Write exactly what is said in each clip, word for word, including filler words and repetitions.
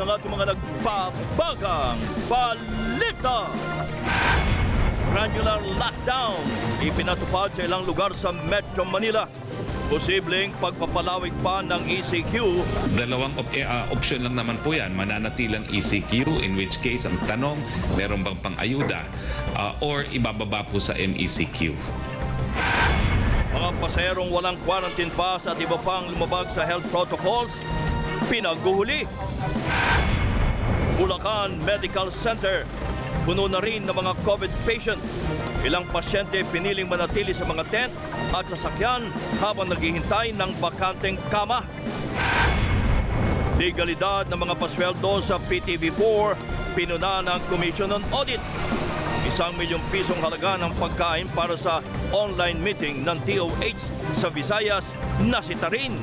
ang ating mga nagbabagang balita. Granular lockdown ipinatupad sa ilang lugar sa Metro Manila. Posibleng pagpapalawig pa ng E C Q. Dalawang op eh, uh, option lang naman po yan. Mananatilang E C Q, in which case ang tanong, meron bang pang-ayuda uh, or ibababa po sa M E C Q. Mga pasahерong walang quarantine pass at iba pang lumabag sa health protocols, pinaghuhuli. Bulacan Medical Center, puno na rin ng mga COVID patient. Ilang pasyente piniling manatili sa mga tent at sasakyan habang naghihintay ng bakanteng kama. Legalidad ng mga pasweldo sa P T V four, pinuna ng Commission on Audit. Isang milyong pisong halaga ng pagkain para sa online meeting ng D O H sa Visayas nasitarin.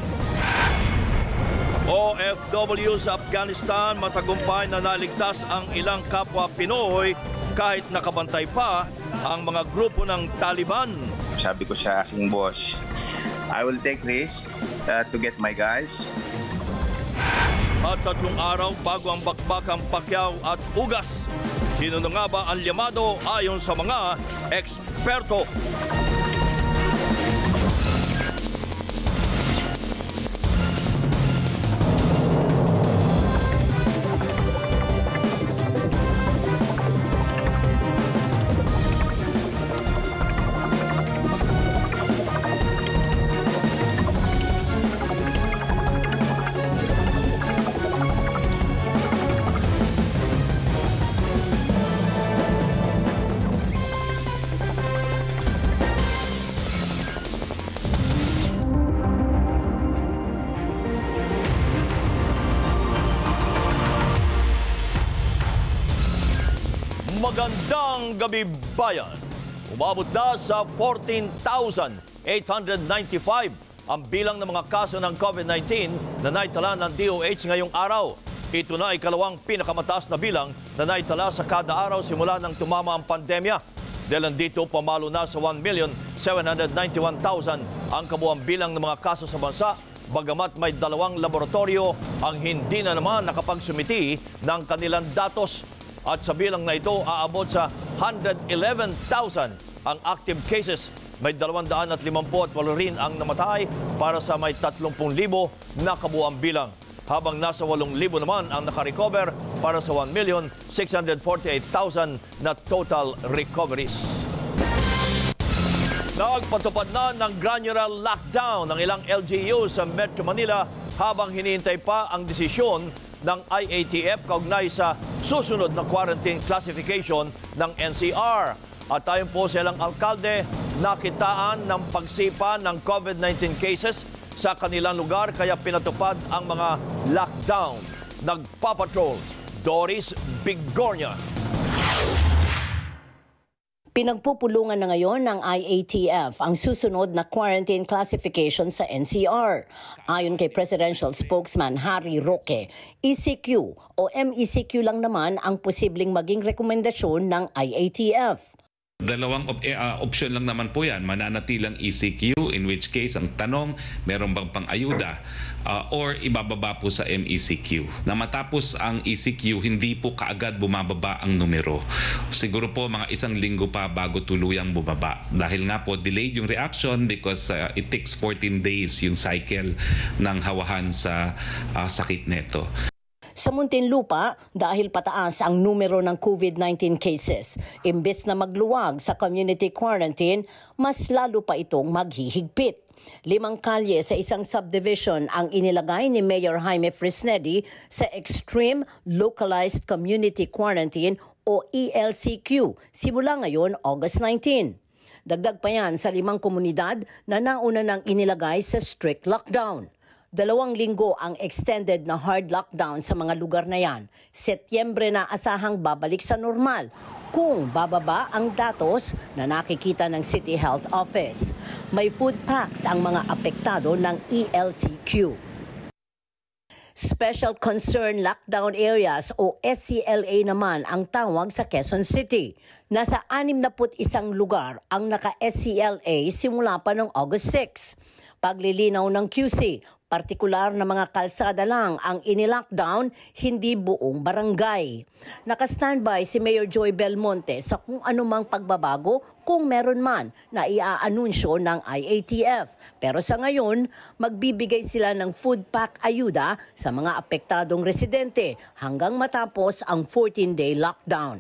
O F W sa Afghanistan, matagumpay na naligtas ang ilang kapwa Pinoy kahit nakabantay pa ang mga grupo ng Taliban. Sabi ko sa aking boss, I will take risk uh, to get my guys. At tatlong araw bago ang bakbakang Pacquiao at Ugas. Sino na nga ba ang llamado ayon sa mga eksperto? Magandang gabi bayan. Umabot na sa fourteen thousand eight hundred ninety-five ang bilang ng mga kaso ng COVID nineteen na naitala ng D O H ngayong araw. Ito na ay ikalawang pinakamataas na bilang na naitala sa kada araw simula nang tumama ang pandemya. Dahil dito pamalo na sa one million seven hundred ninety-one thousand ang kabuuang bilang ng mga kaso sa bansa. Bagamat may dalawang laboratorio ang hindi na naman nakapagsumiti ng kanilang datos. At sa bilang na ito, aabot sa one hundred eleven thousand ang active cases. May dalawang daan at limampu at walo rin ang namatay para sa may tatlumpung libo na kabuuang bilang. Habang nasa walong libo naman ang nakarecover para sa one million six hundred forty-eight thousand na total recoveries. Nagpatupad na ng granular lockdown ng ilang L G U sa Metro Manila habang hinihintay pa ang desisyon ng I A T F kaugnay sa susunod na quarantine classification ng N C R. At tayo po sa ilang alkalde, nakitaan ng pagsipa ng COVID nineteen cases sa kanilang lugar kaya pinatupad ang mga lockdown. Nagpapatrol, Doris Bigornia. Pinagpupulungan na ngayon ng I A T F ang susunod na quarantine classification sa N C R. Ayon kay Presidential Spokesman Harry Roque, E C Q o M E C Q lang naman ang posibleng maging rekomendasyon ng I A T F. Dalawang op eh, uh, option lang naman po yan. Mananatilang E C Q, in which case ang tanong, meron bang pang-ayuda uh, or ibababa po sa M E C Q. Na matapos ang E C Q, hindi po kaagad bumababa ang numero. Siguro po mga isang linggo pa bago tuluyang bumaba. Dahil nga po delayed yung reaction because uh, it takes fourteen days yung cycle ng hawahan sa uh, sakit neto. Sa Muntinlupa, dahil pataas ang numero ng COVID nineteen cases, imbes na magluwag sa community quarantine, mas lalo pa itong maghihigpit. Limang kalye sa isang subdivision ang inilagay ni Mayor Jaime Fresnedi sa Extreme Localized Community Quarantine o E L C Q simula ngayon August nineteenth. Dagdag pa yan sa limang komunidad na nauna nang inilagay sa strict lockdown. Dalawang linggo ang extended na hard lockdown sa mga lugar na yan. Setyembre na asahang babalik sa normal kung bababa ang datos na nakikita ng City Health Office. May food packs ang mga apektado ng E L C Q. Special Concern Lockdown Areas o S C L A naman ang tawag sa Quezon City. Nasa anim na put isang lugar ang naka-S C L A simula pa noong August sixth. Paglilinaw ng Q C, Partikular na mga kalsada lang ang inilockdown, hindi buong barangay. Naka-standby si Mayor Joy Belmonte sa kung anumang pagbabago kung meron man na iaanunsyo ng I A T F. Pero sa ngayon, magbibigay sila ng food pack ayuda sa mga apektadong residente hanggang matapos ang fourteen-day lockdown.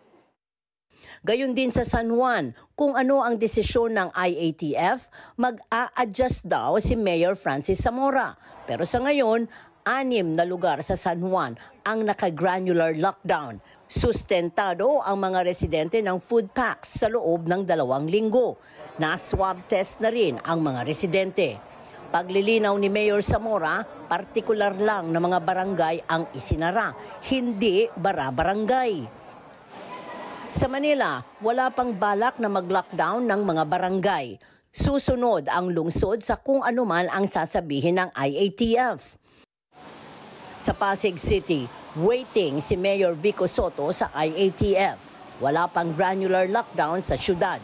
Gayon din sa San Juan, kung ano ang desisyon ng I A T F, mag-a-adjust daw si Mayor Francis Zamora. Pero sa ngayon, anim na lugar sa San Juan ang naka-granular lockdown. Sustentado ang mga residente ng food packs sa loob ng dalawang linggo. Na-swab test na rin ang mga residente. Paglilinaw ni Mayor Zamora, partikular lang na mga barangay ang isinara, hindi bara-barangay. Sa Manila, wala pang balak na mag-lockdown ng mga barangay. Susunod ang lungsod sa kung anuman ang sasabihin ng I A T F. Sa Pasig City, waiting si Mayor Vico Soto sa I A T F. Wala pang granular lockdown sa syudad.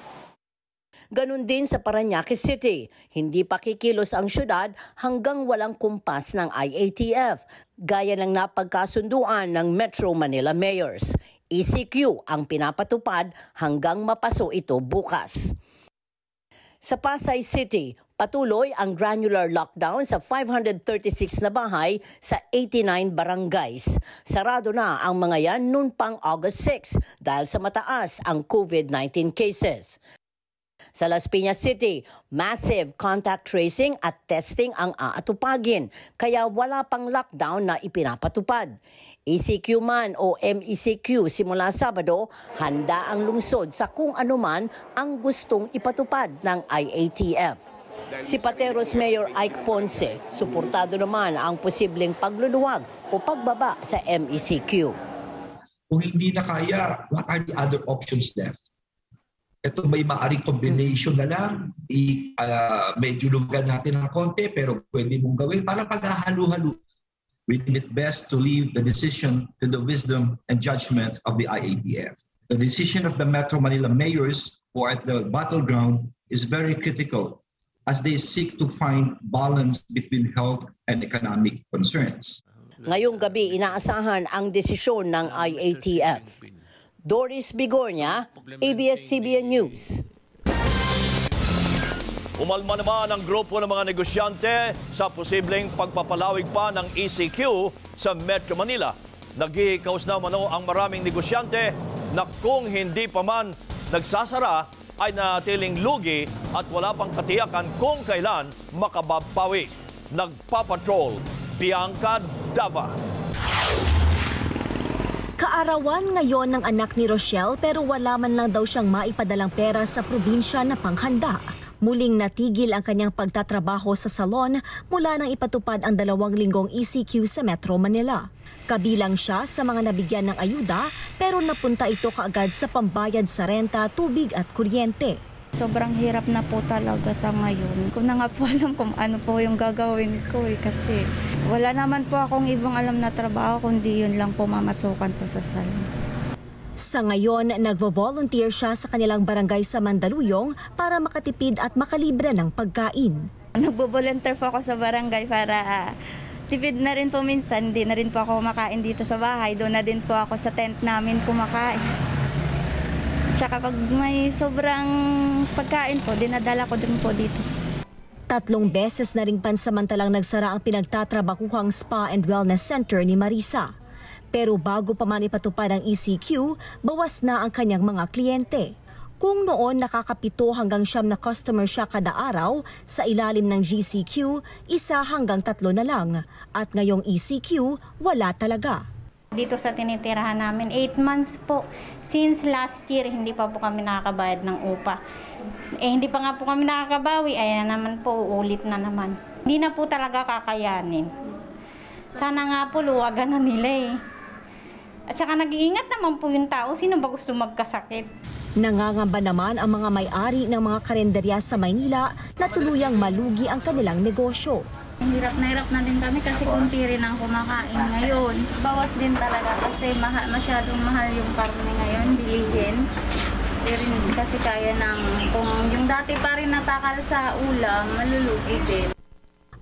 Ganun din sa Parañaque City. Hindi pa kikilos ang syudad hanggang walang kumpas ng I A T F. Gaya ng napagkasunduan ng Metro Manila Mayors. E C Q ang pinapatupad hanggang mapaso ito bukas. Sa Pasay City, patuloy ang granular lockdown sa five hundred thirty-six na bahay sa eighty-nine barangays. Sarado na ang mga yan noon pang August six dahil sa mataas ang COVID nineteen cases. Sa Las Piñas City, massive contact tracing at testing ang aatupagin, kaya wala pang lockdown na ipinapatupad. E C Q man o M E C Q simula Sabado, handa ang lungsod sa kung anuman ang gustong ipatupad ng I A T F. Si Pateros Mayor Ike Ponce, suportado naman ang posibleng pagluluwag o pagbaba sa M E C Q. Kung hindi na kaya, what are the other options left? Ito may maaring combination na lang, I, uh, medyo lugan natin ng konti pero pwede mong gawin para pag-halo-halo. We deem it best to leave the decision to the wisdom and judgment of the I A T F. The decision of the Metro Manila mayors who are at the battleground is very critical as they seek to find balance between health and economic concerns. Ngayong gabi, inaasahan ang desisyon ng I A T F. Doris Bigornia, A B S C B N News. Umalma naman ang grupo ng mga negosyante sa posibleng pagpapalawig pa ng E C Q sa Metro Manila. Naghihikaos na mano ang maraming negosyante na kung hindi pa man nagsasara ay natiling lugi at wala pang katiyakan kung kailan makababawi. Nagpapatrol, Bianca Dava. Kaarawan ngayon ng anak ni Rochelle pero wala man lang daw siyang maipadalang pera sa probinsya na panghanda. Muling natigil ang kanyang pagtatrabaho sa salon mula nang ipatupad ang dalawang linggong E C Q sa Metro Manila. Kabilang siya sa mga nabigyan ng ayuda pero napunta ito kaagad sa pambayad sa renta, tubig at kuryente. Sobrang hirap na po talaga sa ngayon. Kung na nga po alam kung ano po yung gagawin ko eh, kasi wala naman po akong ibang alam na trabaho kundi yun lang po mamasukan po sa salon. Sa ngayon, nagvo-volunteer siya sa kanilang barangay sa Mandaluyong para makatipid at makalibre ng pagkain. Nagbo-volunteer po ako sa barangay para uh, tipid na rin po minsan. Hindi na rin po ako kumakain dito sa bahay. Doon na din po ako sa tent namin kumakain. Tsaka pag may sobrang pagkain po, dinadala ko din po dito. Tatlong beses na ring pansamantalang nagsara ang pinagtatrabahuhang Spa and Wellness Center ni Marisa. Pero bago pa man ipatupad ang E C Q, bawas na ang kanyang mga kliyente. Kung noon nakakapito hanggang siyam na customer siya kada araw, sa ilalim ng G C Q, isa hanggang tatlo na lang. At ngayong E C Q, wala talaga. Dito sa tinitirahan namin, eight months po. Since last year, hindi pa po kami nakakabayad ng upa. Eh, hindi pa nga po kami nakakabawi, ayan naman po, ulit na naman. Hindi na po talaga kakayanin. Sana nga po, luwagan na nila eh. At saka nag-iingat naman po yung tao, sino ba gusto magkasakit? Nangangamba naman ang mga may-ari ng mga karenderya sa Maynila na tuluyang malugi ang kanilang negosyo. Hirap na hirap na din kami kasi kunti rin ang kumakain ngayon. Bawas din talaga kasi mahal, masyadong mahal yung karne ngayon, bilihin. Hindi rin kasi kaya ng, kung yung dati pa rin natakal sa ulam, malulugi din.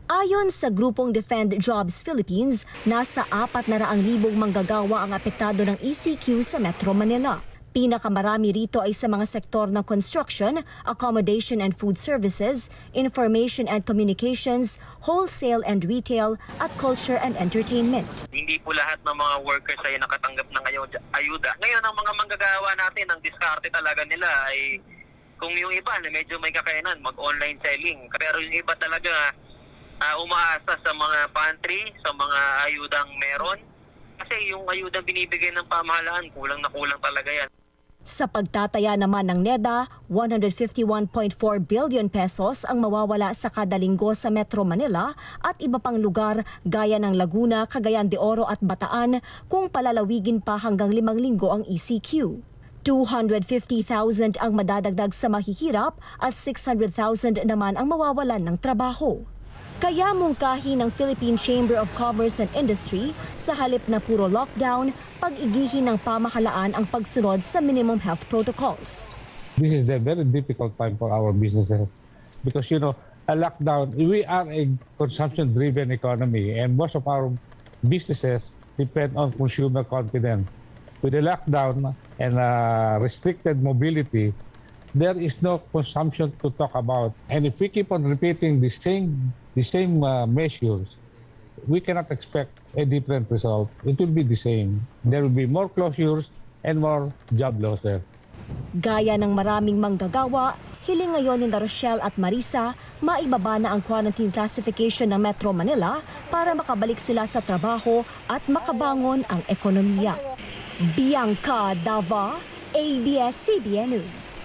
Ayon sa grupong Defend Jobs Philippines, nasa apat na raang libong manggagawa ang apektado ng E C Q sa Metro Manila. Pinakamarami rito ay sa mga sektor ng construction, accommodation and food services, information and communications, wholesale and retail, at culture and entertainment. Hindi po lahat ng mga workers ay nakatanggap ng ayuda. Ngayon, ang mga manggagawa natin, ang diskarte talaga nila ay kung yung iba na medyo may kakayanan, mag-online selling. Pero yung iba talaga uh, umaasa sa mga pantry, sa mga ayudang meron. Kasi yung ayudang binibigay ng pamahalaan, kulang na kulang talaga yan. Sa pagtataya naman ng NEDA, one hundred fifty-one point four billion pesos ang mawawala sa kada linggo sa Metro Manila at iba pang lugar gaya ng Laguna, Cagayan de Oro at Bataan kung palalawigin pa hanggang limang linggo ang E C Q. two hundred fifty thousand ang madadagdag sa mahihirap at six hundred thousand naman ang mawawalan ng trabaho. Kaya mungkahi ng Philippine Chamber of Commerce and Industry sa halip na puro lockdown, pag-igihin ng pamahalaan ang pagsunod sa minimum health protocols. This is a very difficult time for our businesses because, you know, a lockdown, we are a consumption-driven economy and most of our businesses depend on consumer confidence. With the lockdown and uh, restricted mobility, there is no consumption to talk about. And if we keep on repeating the same the same uh, measures, we cannot expect a different result. It will be the same. There will be more closures and more job losses. Gaya ng maraming manggagawa, hiling ngayon ni Rochelle at Marisa, maibaba na ang quarantine classification ng Metro Manila para makabalik sila sa trabaho at makabangon ang ekonomiya. Bianca Dava, A B S C B N News.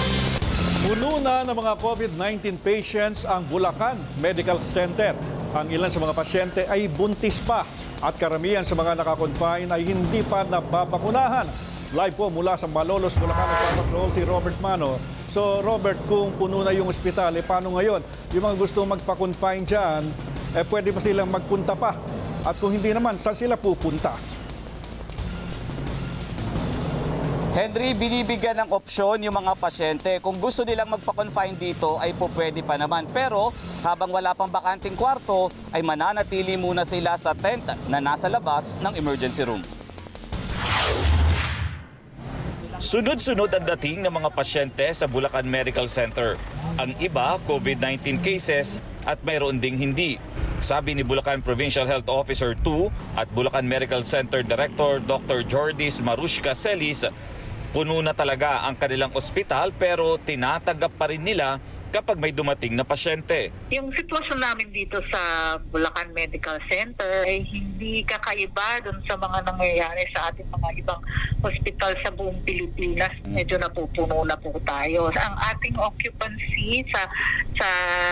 Puno na ng mga COVID nineteen patients ang Bulacan Medical Center. Ang ilan sa mga pasyente ay buntis pa at karamihan sa mga nakakonfine ay hindi pa nababakunahan. Live po mula sa Malolos, Bulacan, nagpapatrol si Robert Mano. So Robert, kung puno na yung ospital, eh paano ngayon? Yung mga gusto magpa-confine dyan, eh pwede ba silang magpunta pa? At kung hindi naman, saan sila pupunta? Henry, binibigyan ng opsyon yung mga pasyente. Kung gusto nilang magpa-confine dito ay po pwede pa naman. Pero habang wala pang bakanting kwarto ay mananatili muna sila sa tent na nasa labas ng emergency room. Sunod-sunod ang dating ng mga pasyente sa Bulacan Medical Center. Ang iba, COVID nineteen cases at mayroon ding hindi. Sabi ni Bulacan Provincial Health Officer two at Bulacan Medical Center Director Doctor Jordis Marushka Celis, puno na talaga ang kanilang ospital pero tinatanggap pa rin nila kapag may dumating na pasyente. Yung sitwasyon namin dito sa Bulacan Medical Center ay hindi kakaiba dun sa mga nangyayari sa ating mga ibang hospital sa buong Pilipinas. Medyo napupuno na po tayo. Ang ating occupancy sa sa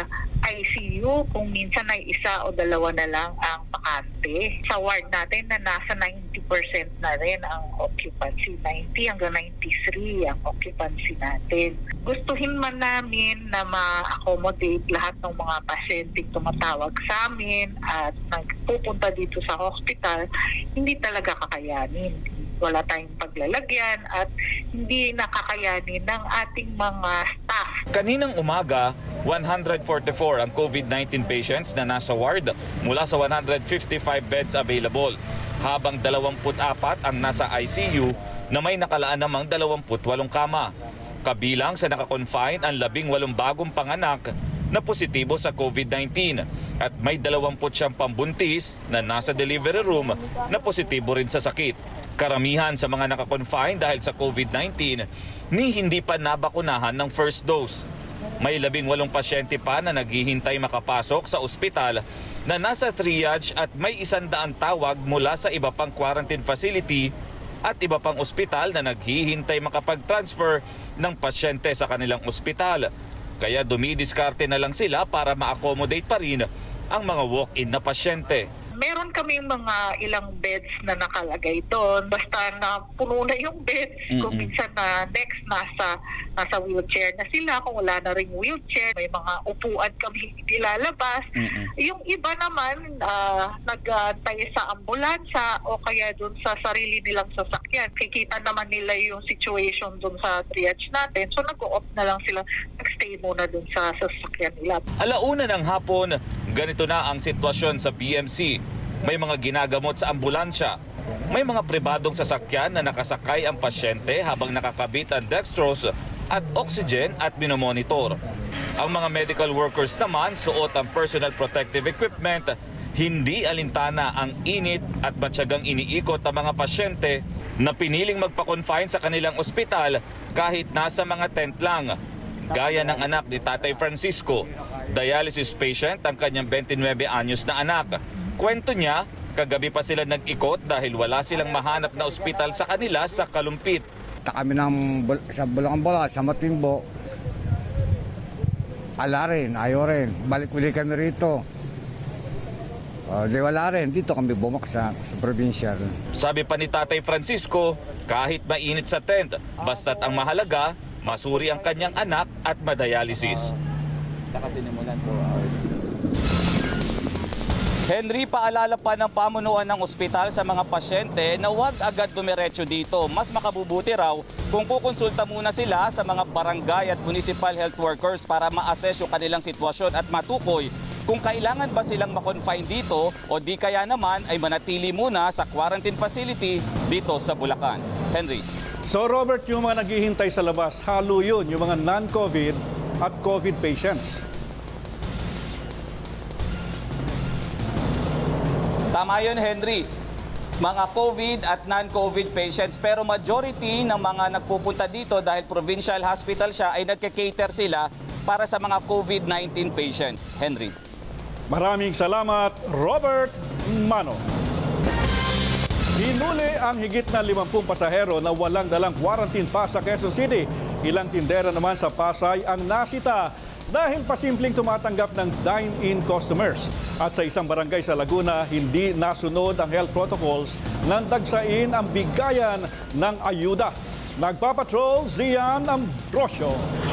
I C U kung minsan ay isa o dalawa na lang ang bakante. Sa ward natin na nasa ninety percent na rin ang occupancy. ninety hanggang ninety-three ang occupancy natin. Gustuhin man namin na ma-accommodate lahat ng mga pasyenteng tumatawag sa amin at nagpupunta dito sa hospital, hindi talaga kakayanin. Wala tayong paglalagyan at hindi nakakayanin ng ating mga staff. Kaninang umaga, one hundred forty-four ang COVID nineteen patients na nasa ward mula sa one hundred fifty-five beds available, habang dalawampu't apat ang nasa I C U na may nakalaan namang dalawampu't walong kama. Kabilang sa nakakonfine ang labing walong bagong panganak na positibo sa COVID nineteen at may dalawamput siyang pambuntis na nasa delivery room na positibo rin sa sakit. Karamihan sa mga nakakonfine dahil sa COVID nineteen ni hindi pa nabakunahan ng first dose. May labing walong pasyente pa na naghihintay makapasok sa ospital na nasa triage at may isandaang tawag mula sa iba pang quarantine facility at iba pang ospital na naghihintay makapag-transfer ng pasyente sa kanilang ospital. Kaya dumidiskarte na lang sila para ma-accommodate pa rin ang mga walk-in na pasyente. Meron kaming mga ilang beds na nakalagay doon. Basta na puno na yung beds. Mm-hmm. Kung minsan na next nasa, nasa wheelchair na sila. Kung wala na ring wheelchair, may mga upuan kami nilalabas. Mm-hmm. Yung iba naman uh, nag-antay sa ambulansya o kaya doon sa sarili nilang sasakyan. Kikita naman nila yung situation doon sa triage natin. So nag-o-opt na lang sila. Nag-stay muna doon sa sasakyan nila. Alauna ng hapon, Ganito na ang sitwasyon sa B M C. May mga ginagamot sa ambulansya. May mga pribadong sasakyan na nakasakay ang pasyente habang nakakabit ang dextrose at oxygen at minomonitor. Ang mga medical workers naman suot ang personal protective equipment. Hindi alintana ang init at matyagang iniikot ang mga pasyente na piniling magpa-confine sa kanilang ospital kahit nasa mga tent lang. Gaya ng anak ni Tatay Francisco, dialysis patient ang kanyang twenty-nine anyos na anak. Kwento niya, kagabi pa sila nag-ikot dahil wala silang mahanap na ospital sa kanila sa Kalumpit. Kami ng sa Bulacan-Bulacan, sa Matimbo, ala rin, ayaw rin. Balik-ulit kami rito. Uh, di wala rin, dito kami bumaksak sa provincial. Sabi pa ni Tatay Francisco, kahit mainit sa tent, basta't ang mahalaga, masuri ang kanyang anak at madialysis. Henry, paalala pa ng pamunuan ng ospital sa mga pasyente na huwag agad dumiretso dito. Mas makabubuti raw kung kukonsulta muna sila sa mga barangay at municipal health workers para ma-assess yung kanilang sitwasyon at matukoy kung kailangan ba silang ma-confine dito o di kaya naman ay manatili muna sa quarantine facility dito sa Bulacan. Henry. So Robert, yung mga naghihintay sa labas, halo yun, yung mga non-COVID at COVID patients. Tama yun, Henry. Mga COVID at non-COVID patients, pero majority ng mga nagpupunta dito dahil provincial hospital siya ay nagka-cater sila para sa mga COVID nineteen patients. Henry. Maraming salamat, Robert Mano. Hinuli ang higit na limampung pasahero na walang dalang quarantine pass sa Quezon City. Ilang tindera naman sa Pasay ang nasita dahil pasimpleng tumatanggap ng dine-in customers. At sa isang barangay sa Laguna, hindi nasunod ang health protocols nang dagsain ang bigayan ng ayuda. Nagpapatrol, Zian Ambrosio.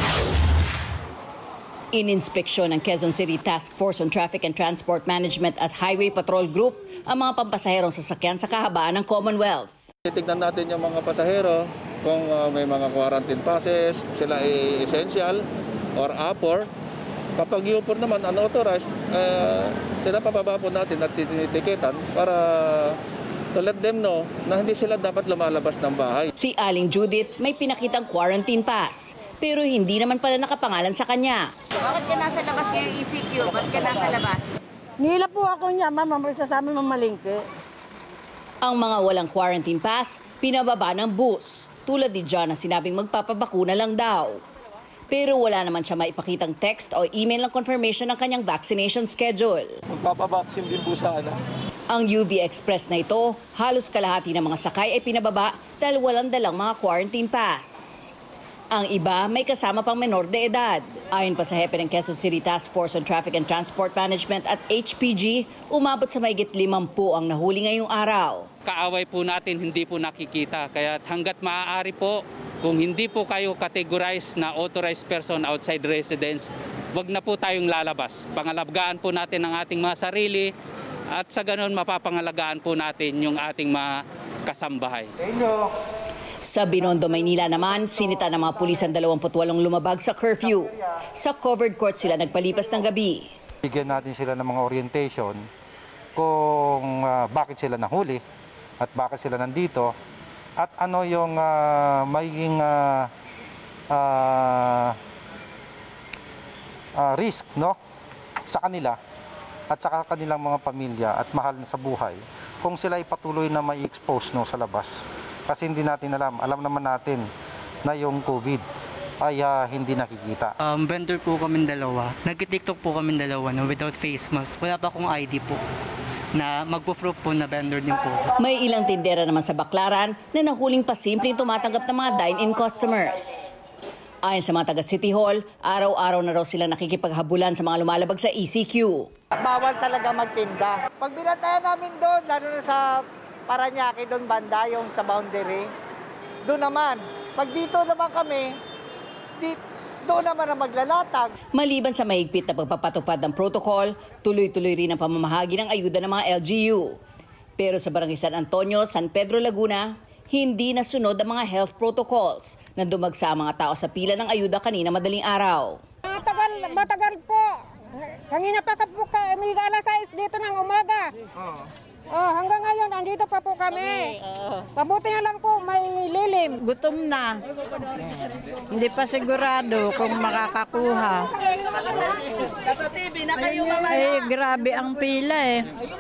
Ininspeksyon ng Quezon City Task Force on Traffic and Transport Management at Highway Patrol Group ang mga pampasaherong sasakyan sa kahabaan ng Commonwealth. Titignan natin yung mga pasahero kung uh, may mga quarantine passes, sila ay essential or upper. Kapag upper naman unauthorized, uh, pinapababa po natin at tinitiketan para to let them know na hindi sila dapat lumalabas ng bahay. Si Aling Judith may pinakitang quarantine pass pero hindi naman pala nakapangalan sa kanya. Bakit ka nasa labas ngayon E C Q? Bakit ka nasa labas? Nila po ako niya, ma'am, sa amin mamalingke. Ang mga walang quarantine pass, pinababa ng bus. Tulad ni John na sinabing magpapabakuna lang daw. Pero wala naman siya maipakitang text o email ng confirmation ng kanyang vaccination schedule. Magpapabaksin din po sana. Ang U V Express na ito, halos kalahati ng mga sakay ay pinababa dahil walang dalang mga quarantine pass. Ang iba may kasama pang menor de edad. Ayon pa sa hepe ng Quezon City Task Force on Traffic and Transport Management at H P G, umabot sa mahigit limampu ang nahuli ngayong araw. Kaaway po natin hindi po nakikita, kaya hanggat maaari po, kung hindi po kayo categorized na authorized person outside residence, wag na po tayong lalabas. Pangalagaan po natin ang ating mga sarili at sa ganun mapapangalagaan po natin yung ating mga kasambahay. Sa Binondo, Maynila naman, sinita ng mga pulis ang dalawampu't walong lumabag sa curfew. Sa covered court sila nagpalipas ng gabi. Bigyan natin sila ng mga orientation kung uh, bakit sila nahuli at bakit sila nandito at ano yung uh, magiging uh, uh, uh, risk, no, sa kanila at sa kanilang mga pamilya at mahal sa buhay kung sila ay patuloy na may expose, no, sa labas. Kasi hindi natin alam, alam naman natin na yung COVID ay uh, hindi nakikita. Um, vendor po kami dalawa. Nag-TikTok po kami dalawa no, without face mask. Wala pa akong I D po na magpo-proof po na vendor din po. May ilang tindera naman sa Baclaran na nahuling pasimpleng tumatanggap ng mga dine-in customers. Ayon sa mga taga City Hall, araw-araw na raw silang nakikipaghabulan sa mga lumalabag sa E C Q. Bawal talaga magtinda. Pag binatayan namin doon, lalo na sa Paranaque, doon banda, yung sa boundary, doon naman. Pag dito naman kami, di, doon naman ang maglalatag. Maliban sa mahigpit na pagpapatupad ng protocol, tuloy-tuloy rin ang pamamahagi ng ayuda ng mga L G U. Pero sa Barangay San Antonio, San Pedro, Laguna, hindi nasunod ang mga health protocols na dumagsa ang mga tao sa pila ng ayuda kanina madaling araw. Matagal, matagal po. Kanina pa ka po ka, may alas sais dito ng umaga. Oo. Oh, hanggang ngayon, andito pa po kami. Mabuti na lang po, may lilim. Gutom na. Hindi pa sigurado kung makakakuha. Nasa T V na kayo mamaya. Ay, grabe ang pila eh.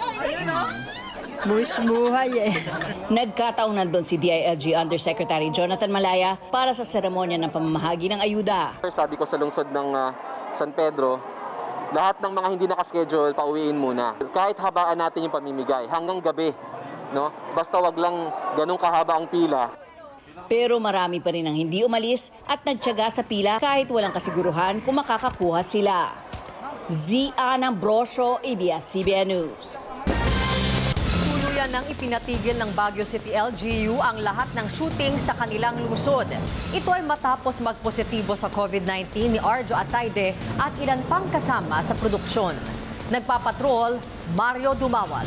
Buwis buhay eh. Nagkataon nandun si D I L G Undersecretary Jonathan Malaya para sa seremonya ng pamamahagi ng ayuda. Sabi ko sa lungsod ng uh, San Pedro, lahat ng mga hindi nakaschedule, pauwiin muna. Kahit habaan natin yung pamimigay, hanggang gabi. No? Basta wag lang ganun kahaba ang pila. Pero marami pa rin ang hindi umalis at nagtiyaga sa pila kahit walang kasiguruhan kung makakakuha sila. Z. Ana Brosio, A B S C B N News. Tuluyan nang ipinatigil ng Baguio City L G U ang lahat ng shooting sa kanilang lungsod. Ito ay matapos magpositibo sa COVID nineteen ni Arjo Atayde at ilan pang kasama sa produksyon. Nagpapatrol, Mario Dumawal.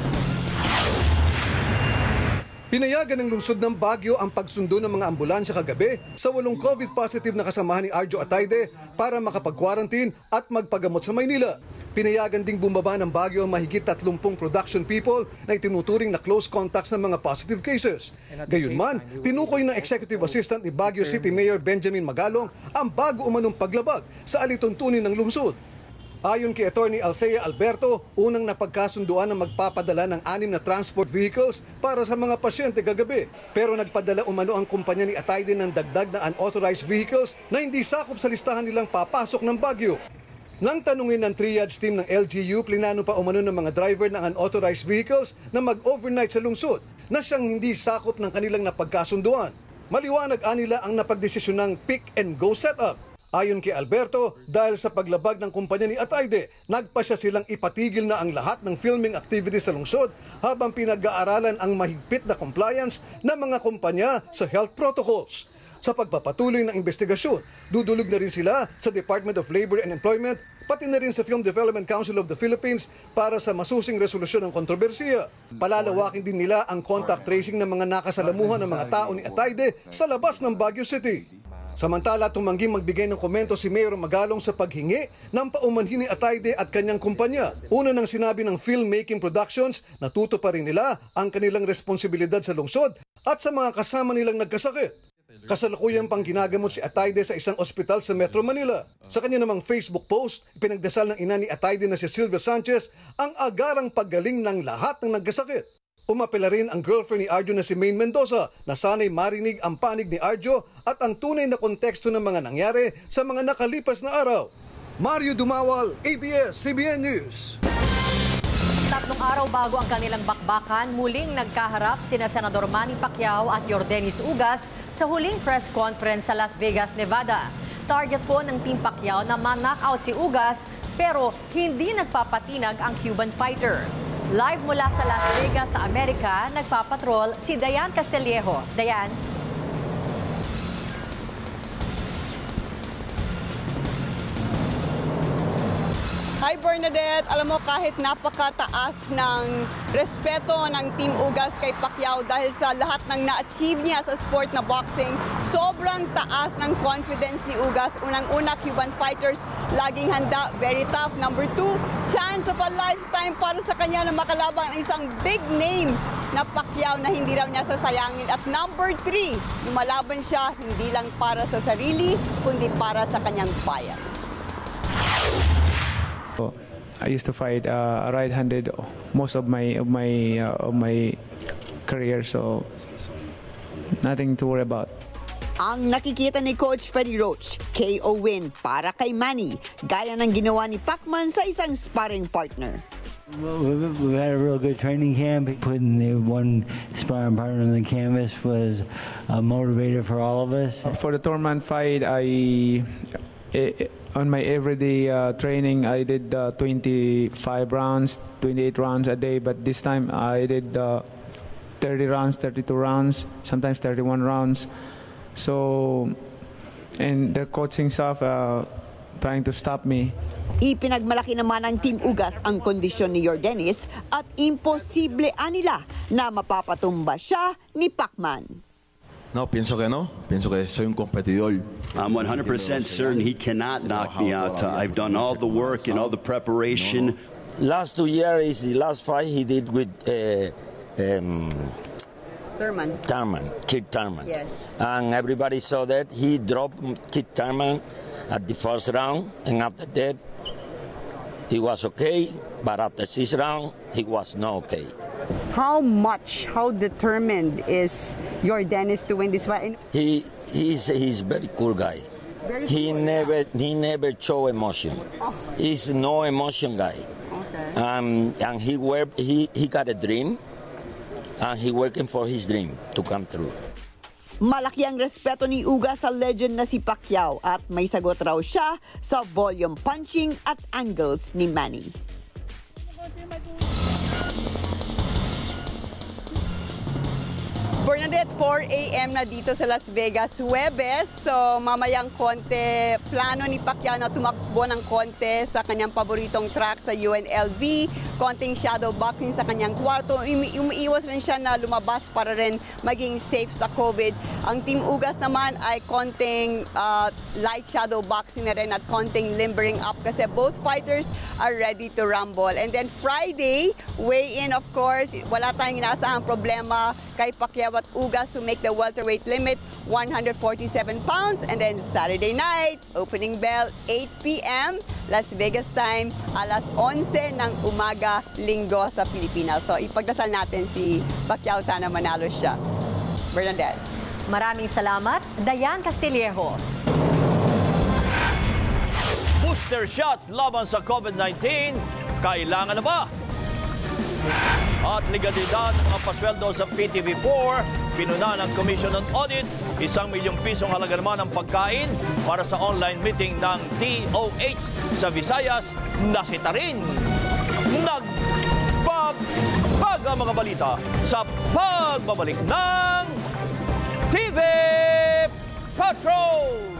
Pinayagan ng lungsod ng Baguio ang pagsundo ng mga ambulansya kagabi sa walong COVID positive na kasamahan ni Arjo Atayde para makapag-quarantine at magpagamot sa Maynila. Pinayagan ding bumaba ng Baguio ang mahigit tatlumpung production people na itinuturing na close contacts ng mga positive cases. Gayunman, tinukoy ng Executive Assistant ni Baguio City Mayor Benjamin Magalong ang bago umanong paglabag sa alituntunin ng lungsod. Ayon kay Attorney Althea Alberto, unang napagkasunduan na magpapadala ng anim na transport vehicles para sa mga pasyente kagabi. Pero nagpadala umano ang kumpanya ni Atayde ng dagdag na unauthorized vehicles na hindi sakop sa listahan nilang papasok ng Baguio. Nang tanungin ng triage team ng L G U, plinano pa umano ng mga driver ng unauthorized vehicles na mag-overnight sa lungsod na siyang hindi sakop ng kanilang napagkasunduan. Maliwanag anila ang napagdesisyon ng pick and go setup. Ayon kay Alberto, dahil sa paglabag ng kumpanya ni Atayde, nagpasya silang ipatigil na ang lahat ng filming activities sa lungsod habang pinag-aaralan ang mahigpit na compliance ng mga kumpanya sa health protocols. Sa pagpapatuloy ng investigasyon, dudulog na rin sila sa Department of Labor and Employment, pati na rin sa Film Development Council of the Philippines para sa masusing resolusyon ng kontrobersiya. Palalawakin din nila ang contact tracing ng mga nakasalamuhan ng mga tao ni Atayde sa labas ng Baguio City. Samantala, tumangging magbigay ng komento si Mayor Magalong sa paghingi ng paumanhin ni Atayde at kanyang kumpanya. Una nang sinabi ng Filmmaking Productions na tuto pa rin nila ang kanilang responsibilidad sa lungsod at sa mga kasama nilang nagkasakit. Kasalukuyan pang ginagamot si Atayde sa isang ospital sa Metro Manila. Sa kanya namang Facebook post, pinagdasal ng ina ni Atayde na si Sylvia Sanchez ang agarang paggaling ng lahat ng nagkasakit. Umapela rin ang girlfriend ni Arjo na si Maine Mendoza na sana'y marinig ang panig ni Arjo at ang tunay na konteksto ng mga nangyari sa mga nakalipas na araw. Mario Dumawal, A B S C B N News. Tatlong araw bago ang kanilang bakbakan, muling nagkaharap sina Senador Manny Pacquiao at Yordenis Ugas sa huling press conference sa Las Vegas, Nevada. Target po ng Team Pacquiao na ma-knockout si Ugas pero hindi nagpapatinag ang Cuban fighter. Live mula sa Las Vegas sa Amerika, nagpapatrol si Dayan Castillejo. Dayan? Hi Bernadette, alam mo kahit napakataas ng respeto ng Team Ugas kay Pacquiao dahil sa lahat ng na-achieve niya sa sport na boxing, sobrang taas ng confidence ni Ugas. Unang-una, Cuban fighters, laging handa, very tough. Number two, chance of a lifetime para sa kanya na makalaban ang isang big name na Pacquiao na hindi raw niya sasayangin. At number three, lumalaban siya hindi lang para sa sarili, kundi para sa kanyang bayan. I used to fight uh, right-handed most of my of my uh, of my career, so nothing to worry about. Ang nakikita ni Coach Freddie Roach, K O win para kay Manny, gaya ng ginawa ni Pacman sa isang sparring partner. We had a real good training camp. Putting the one sparring partner on the canvas was a motivator for all of us. For the tournament fight, I. I On my everyday uh, training, I did uh, twenty-five rounds, twenty-eight rounds a day, but this time I did uh, thirty rounds, thirty-two rounds, sometimes thirty-one rounds. So, and the coaching staff uh, trying to stop me. Ipinagmalaki naman ng Team Ugas ang kondisyon ni Yordenis at imposible anila na mapapatumba siya ni Pacman. No, pienso que no. Pienso que soy un competidor. I'm one hundred percent certain he cannot knock me out. Uh, I've done all the work and all the preparation. Last two years, the last fight he did with uh, um, Thurman. Thurman, Kid Thurman. Yes. And everybody saw that. He dropped Kid Thurman at the first round, and after that, he was okay. But after sixth round, he was not okay. How much, how determined is your Dennis to win this fight? He he's he's very cool guy. Very he cool. never he never show emotion. Oh. He's no emotion guy. Okay. Um, and he work, he he got a dream, and he working for his dream to come true. Malaki ang respeto ni Ugas sa legend na si Pacquiao at may sagot raw siya sa volume punching at angles ni Manny. Bernadette, four a m na dito sa Las Vegas, Huwebes. So mamayang konti, plano ni Pacquiao na tumakbo ng konti sa kanyang paboritong track sa U N L V. Konting shadow boxing sa kanyang kwarto. Umi umiiwas rin siya na lumabas para rin maging safe sa COVID. Ang Team Ugas naman ay konting uh, light shadow boxing na rin at konting limbering up kasi both fighters are ready to rumble. And then Friday, weigh-in of course. Wala tayong inaasahang problema kay Pacquiao at Ugas to make the welterweight limit one hundred forty-seven pounds. And then Saturday night, opening bell eight p m Las Vegas time, alas onse ng umaga, linggo sa Pilipinas. So ipagdasal natin si Pacquiao, sana manalo siya. Bernadette. Maraming salamat, Dayan Castillejo. Booster shot laban sa COVID nineteen, kailangan na ba? At legalidad ng mga pasweldo sa P T V four, pinuna ng Commission on Audit, isang milyong pisong halaga naman ang pagkain para sa online meeting ng D O H sa Visayas, nasita rin. Nagpapag ang mga balita sa pagbabalik ng T V Patrol!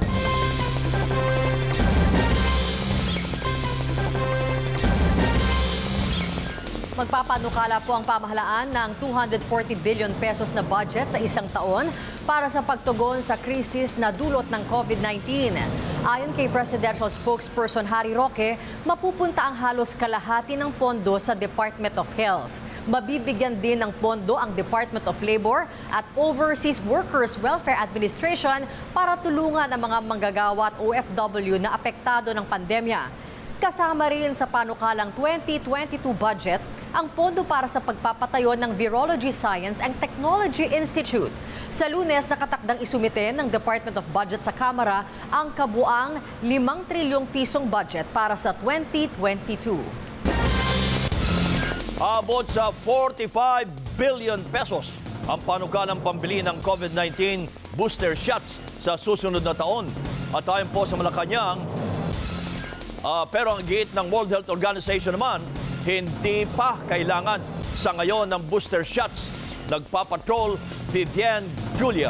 Magpapanukala po ang pamahalaan ng two hundred forty billion pesos na budget sa isang taon para sa pagtugon sa krisis na dulot ng COVID nineteen. Ayon kay Presidential Spokesperson Harry Roque, mapupunta ang halos kalahati ng pondo sa Department of Health. Mabibigyan din ng pondo ang Department of Labor at Overseas Workers Welfare Administration para tulungan ang mga manggagawa at O F W na apektado ng pandemya. Kasama rin sa panukalang twenty twenty-two budget ang pondo para sa pagpapatayo ng Virology Science and Technology Institute. Sa Lunes, nakatakdang isumite ng Department of Budget sa Kamara ang kabuang limang trilyong pisong budget para sa twenty twenty-two. Abot sa forty-five billion pesos ang panukalang pambili ng COVID nineteen booster shots sa susunod na taon. At ayon po sa Malacanang, uh, pero ang giit ng World Health Organization naman, hindi pa kailangan sa ngayon ng booster shots. Nagpapatrol, Vivian Julia.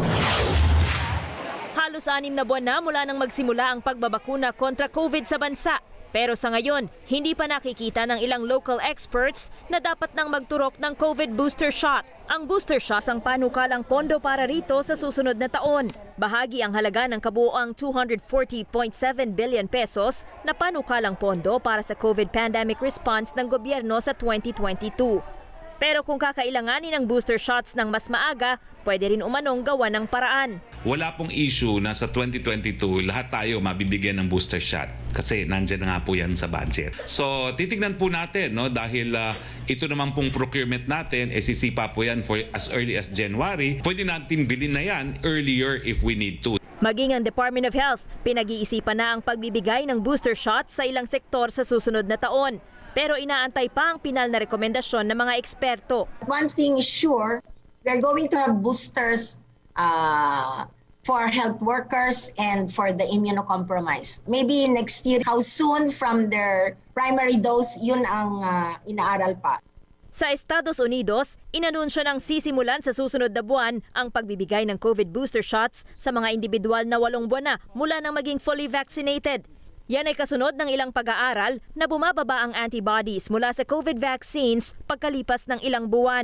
Halos anim na buwan na mula nang magsimula ang pagbabakuna kontra COVID sa bansa. Pero sa ngayon, hindi pa nakikita ng ilang local experts na dapat nang magturok ng COVID booster shot. Ang booster shot ang panukalang pondo para rito sa susunod na taon. Bahagi ang halaga ng kabuoang two hundred forty point seven billion pesos na panukalang pondo para sa COVID pandemic response ng gobyerno sa twenty twenty-two. Pero kung kakailanganin ng booster shots ng mas maaga, pwede rin umanong gawa ng paraan. Wala pong issue na sa twenty twenty-two lahat tayo mabibigyan ng booster shot kasi nandiyan na nga po yan sa budget. So titignan po natin, no, dahil uh, ito naman pong procurement natin, eh, sisipa po yan for as early as January. Pwede natin bilhin na yan earlier if we need to. Maging ang Department of Health, pinag-iisipan na ang pagbibigay ng booster shots sa ilang sektor sa susunod na taon. Pero inaantay pa ang pinal na rekomendasyon ng mga eksperto. One thing is sure, we're going to have boosters uh, for health workers and for the immunocompromised. Maybe next year, how soon from their primary dose, yun ang uh, inaaral pa. Sa Estados Unidos, inanunsyo ng sisimulan sa susunod na buwan ang pagbibigay ng COVID booster shots sa mga individual na walong buwan na mula nang maging fully vaccinated. Yan ay kasunod ng ilang pag-aaral na bumababa ang antibodies mula sa COVID vaccines pagkalipas ng ilang buwan.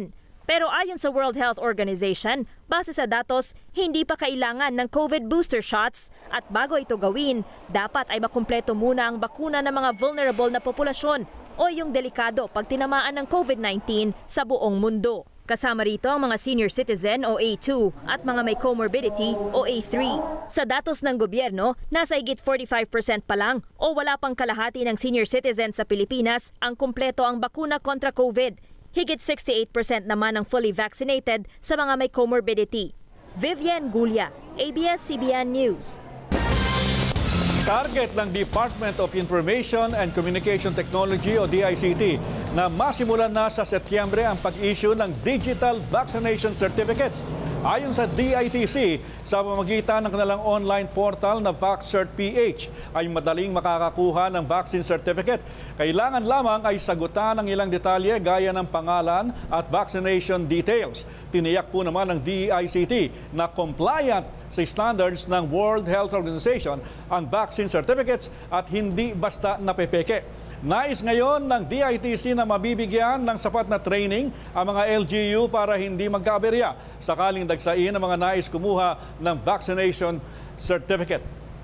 Pero ayon sa World Health Organization, base sa datos, hindi pa kailangan ng COVID booster shots at bago ito gawin, dapat ay makumpleto muna ang bakuna ng mga vulnerable na populasyon o yung delikado pag tinamaan ng COVID nineteen sa buong mundo. Kasama rito ang mga senior citizen o A two at mga may comorbidity o A three. Sa datos ng gobyerno, nasa higit forty-five percent pa lang o wala pang kalahati ng senior citizen sa Pilipinas ang kumpleto ang bakuna kontra COVID. Higit sixty-eight percent naman ang fully vaccinated sa mga may comorbidity. Vivian Gulia, A B S C B N News. Target ng Department of Information and Communication Technology o D I C T na masimulan na sa Setyembre ang pag-issue ng Digital Vaccination Certificates. Ayon sa D I T C, sa pamamagitan ng kanilang online portal na VaxCert-PH ay madaling makakakuha ng vaccine certificate. Kailangan lamang ay sagutan ang ilang detalye gaya ng pangalan at vaccination details. Tiniyak po naman ng D I C T na compliant sa standards ng World Health Organization ang vaccine certificates at hindi basta napepeke. Nais ngayon ng D I T C na mabibigyan ng sapat na training ang mga L G U para hindi magkaaberya sakaling dagsain ang mga nais kumuha ng vaccination certificate.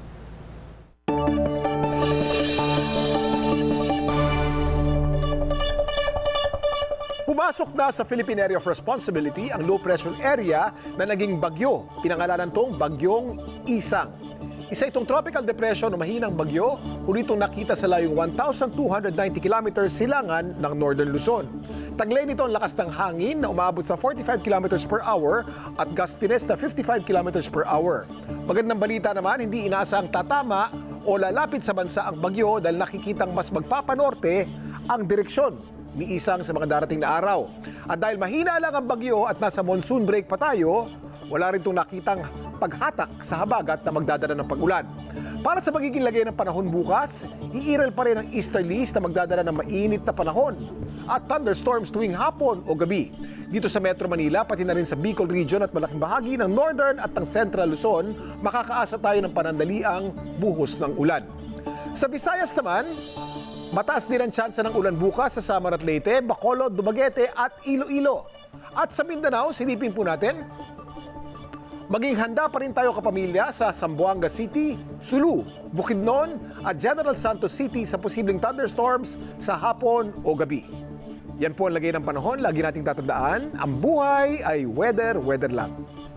Pumasok na sa Philippine Area of Responsibility ang low pressure area na naging bagyo. Pinangalanan tong Bagyong Isang. Isa itong tropical depression o mahinang bagyo, huli itong nakita sa layong one thousand two hundred ninety kilometers silangan ng Northern Luzon. Taglay nito ang lakas ng hangin na umabot sa forty-five kilometers per hour at gustiness na fifty-five kilometers per hour. Magandang balita naman, hindi inaasahang tatama o lalapit sa bansa ang bagyo dahil nakikitang mas magpapanorte ang direksyon ni Isang sa mga darating na araw. At dahil mahina lang ang bagyo at nasa monsoon break pa tayo, wala rin itong nakitang paghatak sa habagat na magdadala ng pag-ulan. Para sa magiging lagay ng panahon bukas, iiral pa rin ang easterlies na magdadala ng mainit na panahon at thunderstorms tuwing hapon o gabi. Dito sa Metro Manila, pati na rin sa Bicol Region at malaking bahagi ng Northern at ng Central Luzon, makakaasa tayo ng panandaliang buhos ng ulan. Sa Visayas naman, mataas din ang tsansa ng ulan bukas sa Samar at Leyte, Bacolod, Dumaguete at Iloilo. At sa Mindanao, silipin po natin, maging handa pa rin tayo kapamilya sa Zamboanga City, Sulu, Bukidnon at General Santos City sa posibleng thunderstorms sa hapon o gabi. Yan po ang lagay ng panahon. Lagi nating tatandaan, ang buhay ay weather-weather lang.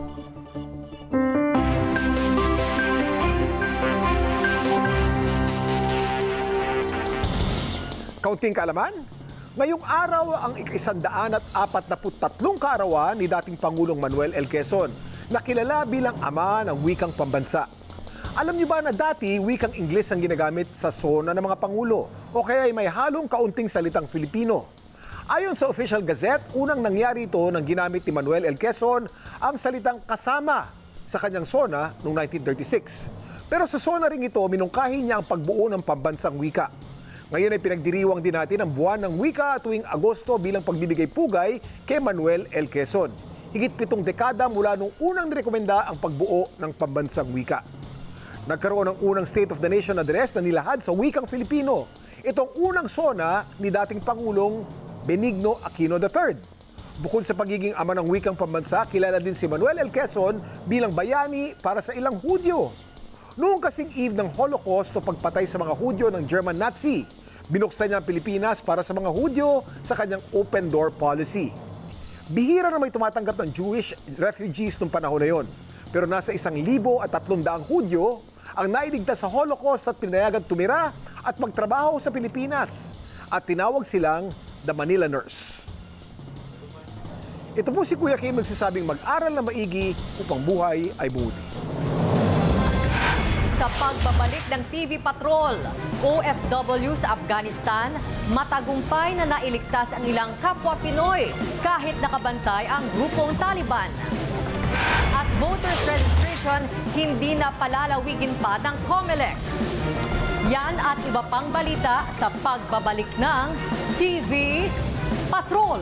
Kaunting kaalaman, ngayong araw ang ikisandaan at apat na tatlong kaarawan ni dating Pangulong Manuel L. Quezon, na kilala bilang ama ng wikang pambansa. Alam niyo ba na dati wikang Ingles ang ginagamit sa sona ng mga Pangulo o kaya ay may halong kaunting salitang Filipino? Ayon sa Official Gazette, unang nangyari ito nang ginamit ni Manuel L. Quezon ang salitang kasama sa kanyang sona noong nineteen thirty-six. Pero sa sona ring ito, minungkahi niya ang pagbuo ng pambansang wika. Ngayon ay pinagdiriwang din natin ang buwan ng wika tuwing Agosto bilang pagbibigay pugay kay Manuel L. Quezon. Higit pitong dekada mula nung unang nirekomenda ang pagbuo ng pambansang wika. Nagkaroon ng unang State of the Nation address na nilahad sa wikang Filipino. Itong unang sona ni dating Pangulong Benigno Aquino the third. Bukod sa pagiging ama ng wikang pambansa, kilala din si Manuel L. Quezon bilang bayani para sa ilang Hudyo. Noong kasing eve ng Holocaust o pagpatay sa mga Hudyo ng German Nazi, binuksan niya ang Pilipinas para sa mga Hudyo sa kanyang open door policy. Bihira na may tumatanggap ng Jewish refugees noong panahon na yon. Pero nasa isang libo at tatlong daang Hudyo ang nailigtas sa Holocaust at pinayagan tumira at magtrabaho sa Pilipinas. At tinawag silang the Manila Nurse. Ito po si Kuya Kim nagsasabing mag-aral na maigi upang buhay ay buti. Sa pagbabalik ng T V Patrol, O F W sa Afghanistan, matagumpay na nailigtas ang ilang kapwa Pinoy kahit nakabantay ang grupong Taliban. At voters registration hindi na palalawigin pa ng COMELEC. Yan at iba pang balita sa pagbabalik ng T V Patrol.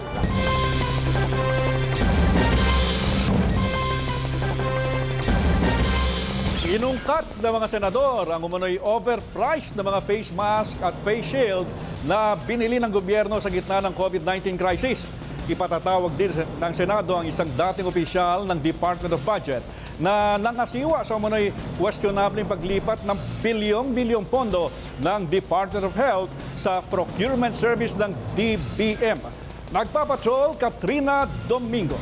Inungkat ng mga senador ang umano'y overpriced na mga face mask at face shield na binili ng gobyerno sa gitna ng COVID nineteen crisis. Ipatatawag din ng Senado ang isang dating opisyal ng Department of Budget na nangasiwa sa umano'y questionable paglipat ng bilyong-bilyong pondo ng Department of Health sa procurement service ng D B M. Nagpapatrol, Katrina Domingo.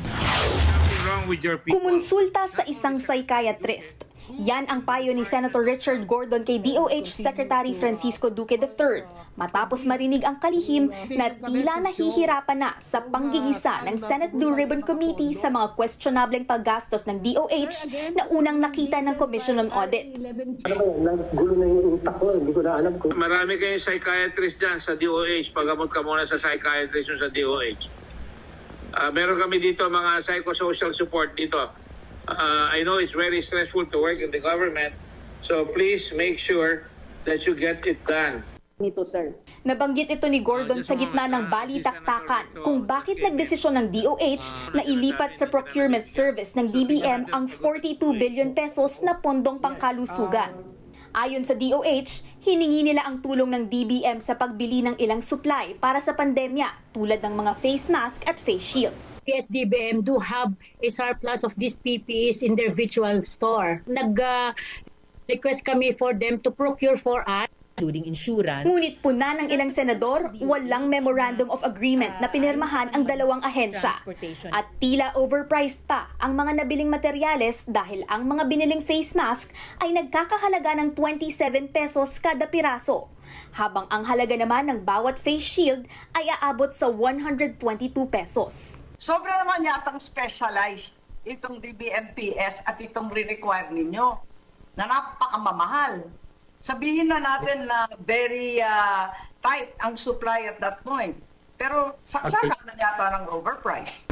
Kumonsulta sa isang psychiatrist. Yan ang payo ni Senator Richard Gordon kay D O H Secretary Francisco Duque the third matapos marinig ang kalihim na tila nahihirapan na sa panggigisa ng Senate Blue Ribbon Committee sa mga questionableng paggastos ng D O H na unang nakita ng Commission on Audit. Gulo na yung utak ko, hindi ko na alam kung... Marami kayong psychiatrist dyan sa D O H. Pagamot ka muna sa psychiatrist sa D O H. Uh, meron kami dito mga psychosocial support dito. Uh, I know it's very stressful to work in the government, so please make sure that you get it done. Nito, sir. Nabanggit ito ni Gordon sa gitna ng balitaktakan kung bakit nagdesisyon ng D O H na ilipat sa procurement service ng D B M ang forty-two billion pesos na pondong pangkalusugan. Ayon sa D O H, hiningi nila ang tulong ng D B M sa pagbili ng ilang supply para sa pandemya tulad ng mga face mask at face shield. P S D B M do have a surplus of these P P Es in their virtual store. Nag-request uh, kami for them to procure for us, including insurance. Ngunit puna ng ilang senador, walang memorandum of agreement na pinirmahan ang dalawang ahensya. At tila overpriced pa ang mga nabiling materyales dahil ang mga biniling face mask ay nagkakahalaga ng twenty-seven pesos kada piraso. Habang ang halaga naman ng bawat face shield ay aabot sa one hundred twenty-two pesos. Sobra naman yatang specialized itong D B M P S at itong re-require ninyo na napakamamahal. Sabihin na natin na very uh, tight ang supply at that point. Pero saksakan na yata ng overpriced.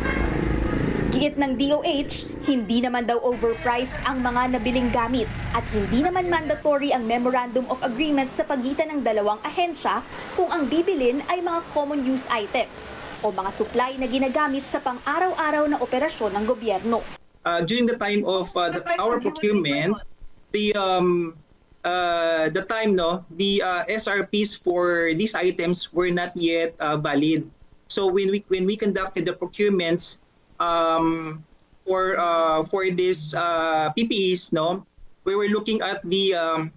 Giit ng D O H, hindi naman daw overpriced ang mga nabiling gamit at hindi naman mandatory ang Memorandum of Agreement sa pagitan ng dalawang ahensya kung ang bibilin ay mga common use items o mga supply na ginagamit sa pang-araw-araw na operasyon ng gobyerno. Uh, during the time of uh, the, our procurement, the um, uh, the time no, the uh, S R Ps for these items were not yet uh, valid. So when we when we conducted the procurements um, for uh, for these uh, P P Es, no, we were looking at the um,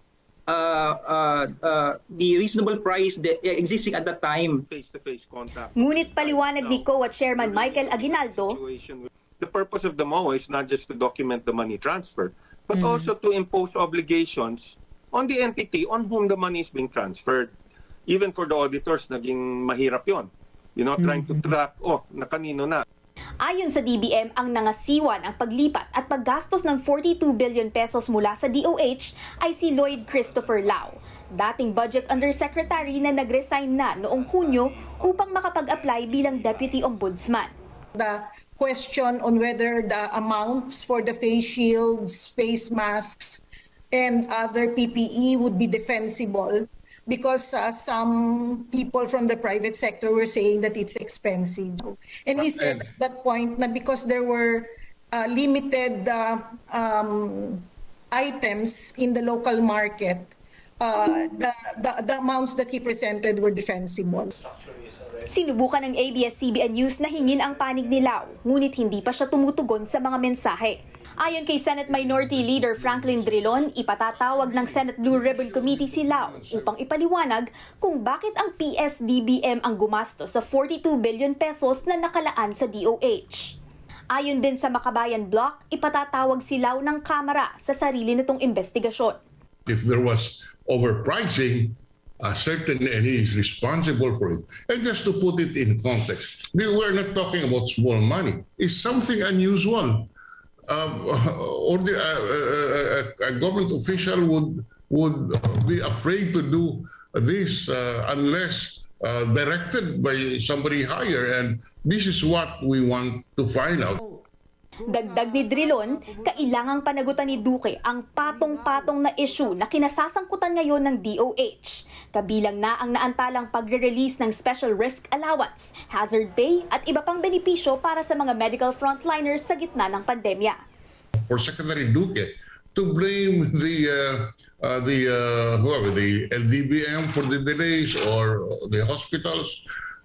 Uh, uh, uh, the reasonable price that existing at that time. Face-to-face contact. Ngunit paliwanag ni C O A Chairman Michael Aguinaldo, the purpose of the M O A is not just to document the money transfer, but Mm. also to impose obligations on the entity on whom the money is being transferred. Even for the auditors, naging mahirap yon. You know, trying to track, oh, na kanino na. ayon sa D B M, ang nangasiwan ang paglipat at paggastos ng forty-two billion pesos mula sa D O H ay si Lloyd Christopher Lau, dating Budget Undersecretary na nag-resign na noong Hunyo upang makapag-apply bilang Deputy Ombudsman. The question on whether the amounts for the face shields, face masks, and other P P E would be defensible because uh, some people from the private sector were saying that it's expensive. And he said at that point na because there were uh, limited uh, um, items in the local market, uh, the, the, the amounts that he presented were defensible. Sinubukan ng A B S C B N News na hingin ang panig ni Lau, ngunit hindi pa siya tumutugon sa mga mensahe. Ayon kay Senate Minority Leader Franklin Drilon, ipatatawag ng Senate Blue Ribbon Committee si Lau upang ipaliwanag kung bakit ang P S D B M ang gumastos sa forty-two billion pesos na nakalaan sa D O H. Ayon din sa Makabayan Block, ipatatawag si Lau ng Kamara sa sarili nitong investigasyon. If there was overpricing, uh, certainly and he is responsible for it. And just to put it in context, we were not talking about small money. It's something unusual. Um, or the, uh, uh, a government official would would be afraid to do this uh, unless uh, directed by somebody higher, and this is what we want to find out. Dagdag ni Drilon, kailangang panagutan ni Duque ang patong-patong na issue na kinasasangkutan ngayon ng D O H. Kabilang na ang naantalang pagre-release ng Special Risk Allowance, Hazard Pay at iba pang benepisyo para sa mga medical frontliners sa gitna ng pandemya. For Secretary Duque to blame the uh, uh, the uh, whoever the L D B M for the delays or the hospitals,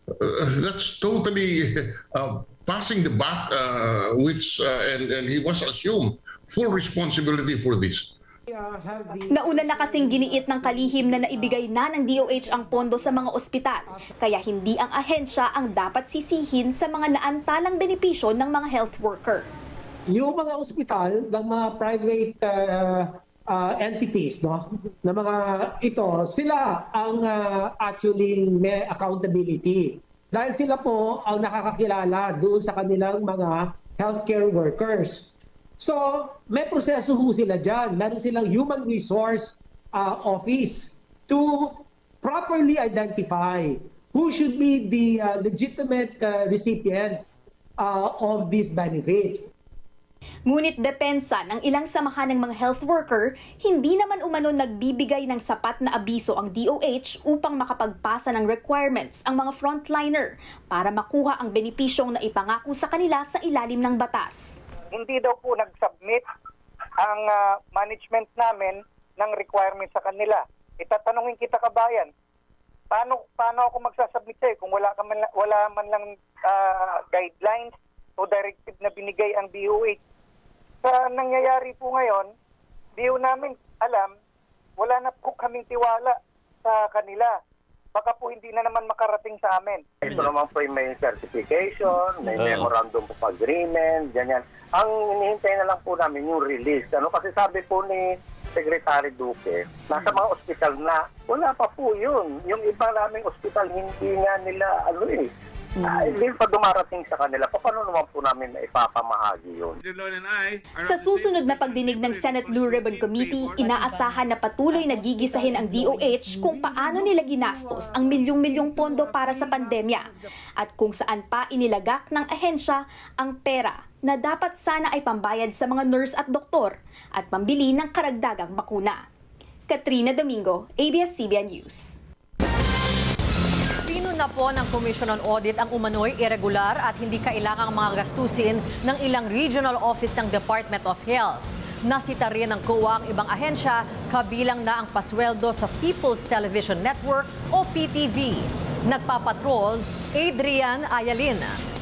Uh, that's totally uh, passing the buck, uh, which uh, and, and he was assumed full responsibility for this. Nauna na kasing giniit ng kalihim na naibigay na ng D O H ang pondo sa mga ospital, kaya hindi ang ahensya ang dapat sisihin sa mga naantalang benepisyo ng mga health worker. Yung mga ospital ng mga private uh, uh, entities, no, na mga ito, sila ang uh, actually may accountability. Dahil sila po ang nakakakilala doon sa kanilang mga healthcare workers. So, may proseso ho sila dyan. Meron silang human resource uh, office to properly identify who should be the uh, legitimate uh, recipients uh, of these benefits. Ngunit depensa ng ilang samahan ng mga health worker, hindi naman umano nagbibigay ng sapat na abiso ang D O H upang makapagpasa ng requirements ang mga frontliner para makuha ang benepisyong naipangako sa kanila sa ilalim ng batas. Hindi daw po nag-submit ang uh, management namin ng requirements sa kanila. Itatanungin kita, kabayan, paano paano ako magsasubmit sa'yo kung wala, ka man, wala man lang uh, guidelines o directive na binigay ang D O H? Sa nangyayari po ngayon, di po namin alam, wala na po kaming tiwala sa kanila. Baka po hindi na naman makarating sa amin. Ito naman po may certification, may uh. memorandum of agreement, ganyan. Ang hinihintay na lang po namin yung release. Ano? Kasi sabi po ni Secretary Duque, nasa mga ospital na, wala pa po yun. Yung iba naming ospital, hindi nga nila, ano eh, Mm. Uh, hindi pa dumarating sa kanila. Paano naman po namin na ipapamahagi yun? Sa susunod na pagdinig ng Senate Blue Ribbon Committee, inaasahan na patuloy na gigisahin ang D O H kung paano nila ginastos ang milyong-milyong pondo para sa pandemya at kung saan pa inilagak ng ahensya ang pera na dapat sana ay pambayad sa mga nurse at doktor at pambili ng karagdagang bakuna. Katrina Domingo, A B S C B N News. Na po ng Commission on Audit ang umano'y irregular at hindi kailangang mga gastusin ng ilang regional office ng Department of Health. Nasita rin ng C O A ang ibang ahensya, kabilang na ang pasweldo sa People's Television Network o P T V. Nagpapatrol, Adrian Ayalin.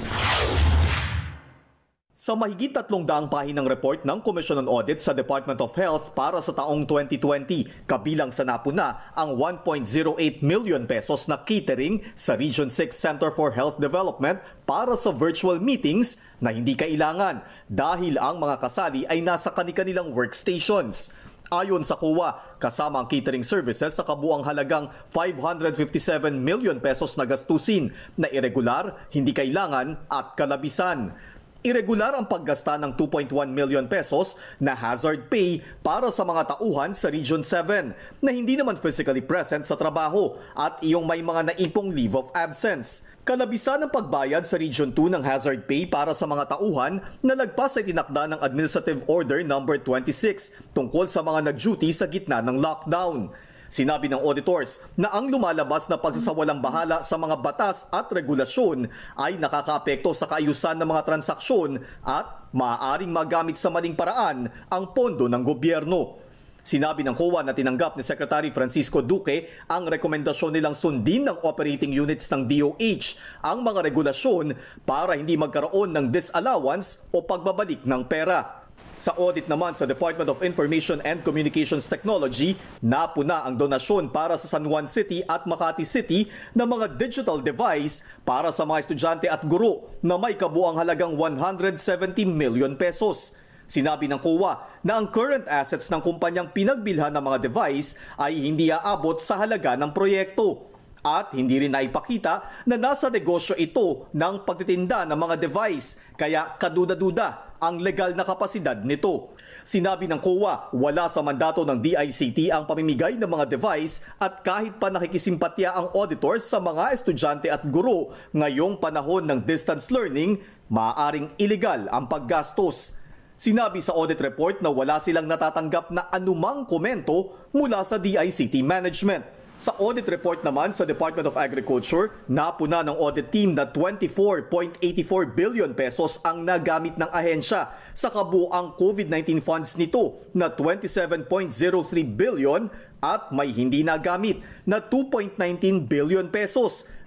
Sa mahigit tatlong daang pahinang report ng Commission on Audit sa Department of Health para sa taong twenty twenty, kabilang sa napuna ang one point zero eight million pesos na catering sa Region six Center for Health Development para sa virtual meetings na hindi kailangan dahil ang mga kasali ay nasa kani-kanilang workstations. Ayon sa C O A, kasama ang catering services sa kabuang halagang five hundred fifty-seven million pesos na gastusin na irregular, hindi kailangan at kalabisan. Irregular ang paggasta ng two point one million pesos na hazard pay para sa mga tauhan sa Region seven na hindi naman physically present sa trabaho at iyong may mga naipong leave of absence. Kalabisan ng pagbayad sa Region two ng hazard pay para sa mga tauhan na lagpas ay tinakda ng Administrative Order number twenty-six tungkol sa mga nag-duty sa gitna ng lockdown. Sinabi ng auditors na ang lumalabas na pagsasawalang bahala sa mga batas at regulasyon ay nakakaapekto sa kaayusan ng mga transaksyon at maaaring magamit sa maling paraan ang pondo ng gobyerno. Sinabi ng C O A na tinanggap ni Secretary Francisco Duque ang rekomendasyon nilang sundin ng operating units ng D O H ang mga regulasyon para hindi magkaroon ng disallowance o pagbabalik ng pera. Sa audit naman sa Department of Information and Communications Technology, napuna ang donasyon para sa San Juan City at Makati City ng mga digital device para sa mga estudyante at guro na may kabuang halagang one hundred seventy million pesos. Sinabi ng C O A na ang current assets ng kumpanyang pinagbilhan ng mga device ay hindi aabot sa halaga ng proyekto. At hindi rin naipakita na nasa negosyo ito ng pagtitinda ng mga device, kaya kaduda-duda ang legal na kapasidad nito. Sinabi ng C O A, wala sa mandato ng D I C T ang pamimigay ng mga device at kahit pa nakikisimpatya ang auditors sa mga estudyante at guro ngayong panahon ng distance learning, maaaring illegal ang paggastos. Sinabi sa audit report na wala silang natatanggap na anumang komento mula sa D I C T management. Sa audit report naman sa Department of Agriculture, napuna ng audit team na twenty-four point eight four billion pesos ang nagamit ng ahensya sa kabuuang COVID nineteen funds nito na twenty-seven point zero three billion at may hindi nagamit na two point one nine billion pesos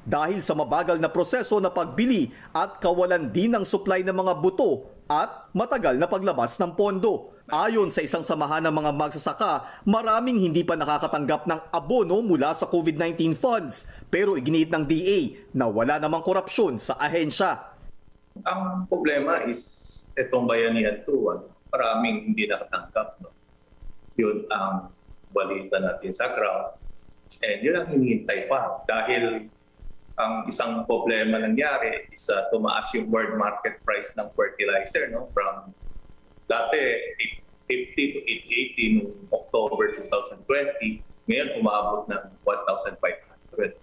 dahil sa mabagal na proseso na pagbili at kawalan din ng supply ng mga buto at matagal na paglabas ng pondo. Ayon sa isang samahan ng mga magsasaka, maraming hindi pa nakakatanggap ng abono mula sa COVID nineteen funds. Pero iginiit ng D A na wala namang korupsyon sa ahensya. Ang problema is itong bayanihan two, maraming hindi nakatanggap. No? Yun ang balita natin sa ground. And yun ang hinihintay pa. Dahil ang isang problema nangyari is uh, tumaas yung world market price ng fertilizer. No? From dati eight fifty to eight eighty noong October twenty twenty, ngayon umabot ng one thousand five hundred.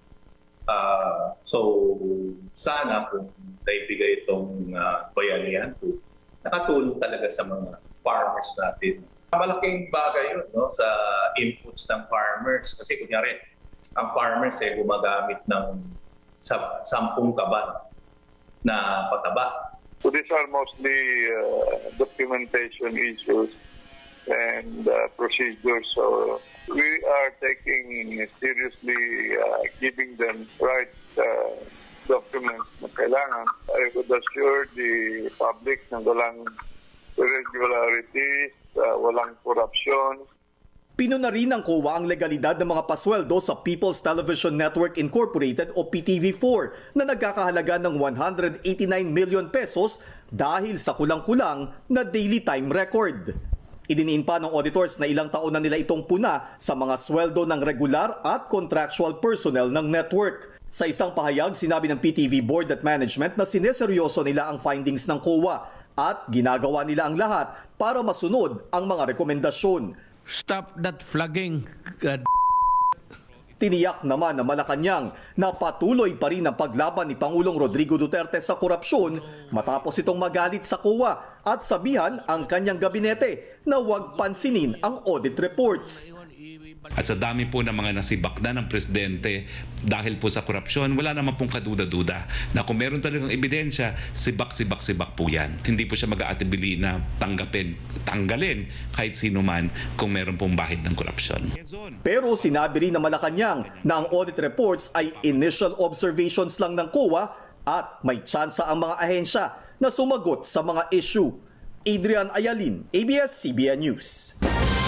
Uh, so sana kung naibigay itong uh, bayanihan to, nakatulong talaga sa mga farmers natin. Malaking bagay yun, no, sa inputs ng farmers. Kasi kunyari, ang farmers eh gumagamit ng sampung kaban na pataba. So these are mostly uh, documentation issues and uh, procedures. So we are taking seriously uh, giving them right uh, documents na kailangan. I would assure the public na walang irregularities, uh, walang corruption. Pino na rin ng C O A ang legalidad ng mga pasweldo sa People's Television Network Incorporated o P T V four na nagkakahalaga ng one hundred eighty-nine million pesos dahil sa kulang-kulang na daily time record. Idiniin pa ng auditors na ilang taon na nila itong puna sa mga sweldo ng regular at contractual personnel ng network. Sa isang pahayag, sinabi ng P T V Board at Management na sineseryoso nila ang findings ng C O A at ginagawa nila ang lahat para masunod ang mga rekomendasyon. Stop that flagging. God. Tiniyak naman na Malacanang na patuloy pa rin ang paglaban ni Pangulong Rodrigo Duterte sa korupsyon matapos itong magalit sa C O A at sabihan ang kanyang gabinete na huwag pansinin ang audit reports. At sa dami po ng mga nasibak na ng presidente dahil po sa korupsyon, wala naman pong kaduda-duda na kung meron talagang ebidensya, sibak-sibak-sibak po yan. Hindi po siya mag-aatibili na tanggapin, tanggalin kahit sino man kung meron pong bahid ng korupsyon. Pero sinabi rin na Malacanang na ang audit reports ay initial observations lang ng C O A at may tsansa ang mga ahensya na sumagot sa mga issue. Adrian Ayalin, A B S C B N News.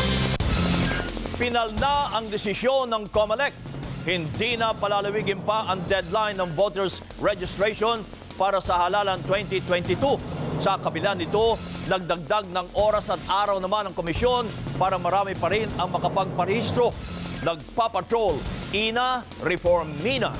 Pinal na ang desisyon ng COMELEC. Hindi na palalawigin pa ang deadline ng voters registration para sa halalan twenty twenty-two. Sa kabila nito, nagdagdag ng oras at araw naman ang komisyon para marami pa rin ang makapagparehistro. Nagpapatrol, Ina Reform Nina.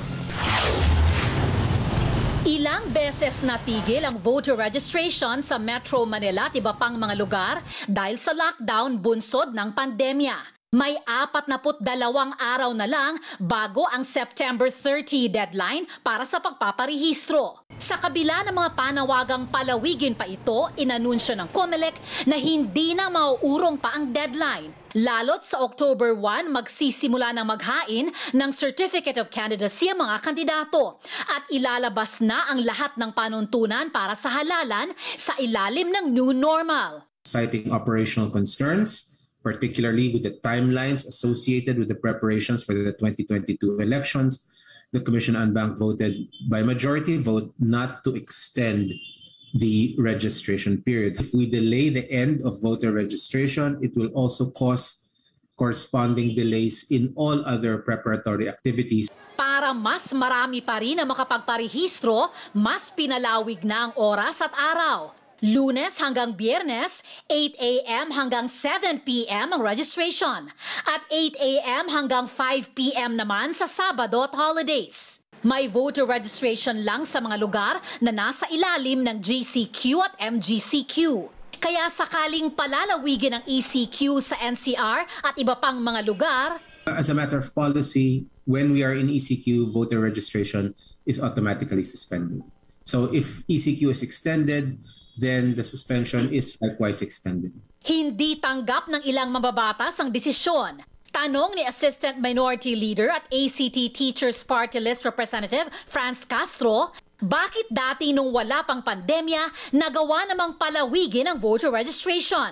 Ilang beses natigil ang voter registration sa Metro Manila at iba pang mga lugar dahil sa lockdown bunsod ng pandemya. May apat na put dalawang araw na lang bago ang September thirtieth deadline para sa pagpaparehistro. Sa kabila ng mga panawagang palawigin pa ito, inanunsyo ng COMELEC na hindi na mauurong pa ang deadline. Lalo't sa October first, magsisimula ng maghain ng Certificate of Candidacy ang mga kandidato at ilalabas na ang lahat ng panuntunan para sa halalan sa ilalim ng new normal. Citing operational concerns, particularly with the timelines associated with the preparations for the twenty twenty-two elections, the Commission on Bank voted by majority vote not to extend the registration period. If we delay the end of voter registration, it will also cause corresponding delays in all other preparatory activities. Para mas marami pa rin ang makapagparehistro, mas pinalawig na ang oras at araw. Lunes hanggang Biyernes, eight a m hanggang seven p m ang registration at eight a m hanggang five p m naman sa Sabado at holidays. May voter registration lang sa mga lugar na nasa ilalim ng G C Q at M G C Q. Kaya sakaling palalawigin ang E C Q sa N C R at iba pang mga lugar, as a matter of policy, when we are in E C Q, voter registration is automatically suspended. So if E C Q is extended, then the suspension is likewise extended. Hindi tanggap ng ilang mababatas ang desisyon. Tanong ni Assistant Minority Leader at A C T Teachers Party List Representative Franz Castro, bakit dati nung wala pang pandemya, nagawa namang palawigin ang voter registration?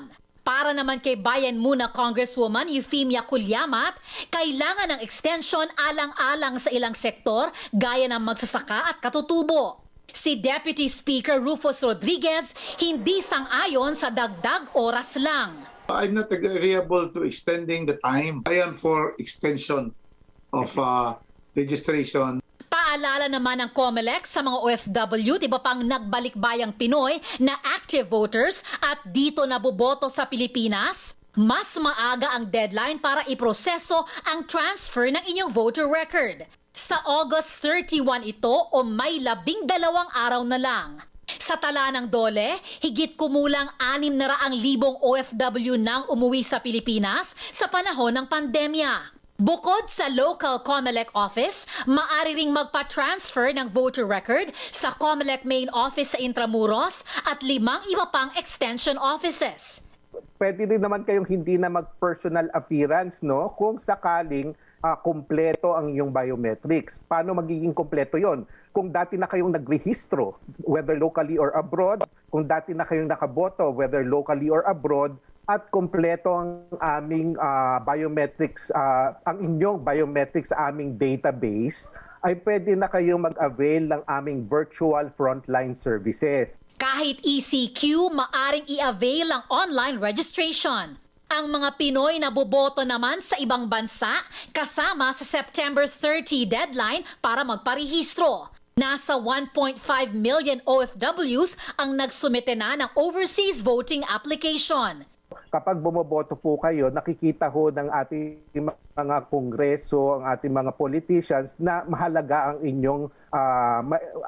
Para naman kay Bayan Muna Congresswoman Euphemia Culyamat, kailangan ng extension alang-alang sa ilang sektor gaya ng magsasaka at katutubo. Si Deputy Speaker Rufus Rodriguez hindi sang-ayon sa dagdag oras lang. I'm not agreeable to extending the time. I am for extension of uh, registration. Paalala naman ng COMELEC sa mga O F W, iba pang nagbalik-bayang Pinoy na active voters at dito naboboto sa Pilipinas, mas maaga ang deadline para iproseso ang transfer ng inyong voter record. Sa August thirty-one ito o may labing dalawang araw na lang. Sa tala ng Dole, higit kumulang anim na raang libong O F W nang umuwi sa Pilipinas sa panahon ng pandemya. Bukod sa local COMELEC office, maaari ring magpa-transfer ng voter record sa COMELEC main office sa Intramuros at limang iba pang extension offices. Pwede rin naman kayong hindi na mag-personal appearance, no? Kung sakaling uh, kumpleto ang iyong biometrics. Paano magiging kumpleto yon? Kung dati na kayong nagrehistro, whether locally or abroad, kung dati na kayong nakaboto, whether locally or abroad, at kumpleto ang aming uh, biometrics, uh, ang inyong biometrics sa aming database, ay pwede na kayong mag-avail ng aming virtual frontline services. Kahit E C Q, maaring i-avail ang online registration. Ang mga Pinoy na boboto naman sa ibang bansa, kasama sa September thirtieth deadline para magparehistro. Nasa one point five million O F Ws ang nagsumite na ng overseas voting application. Kapag bumoboto po kayo, nakikita ho ng ating mga kongreso, ang ating mga politicians na mahalaga ang inyong uh,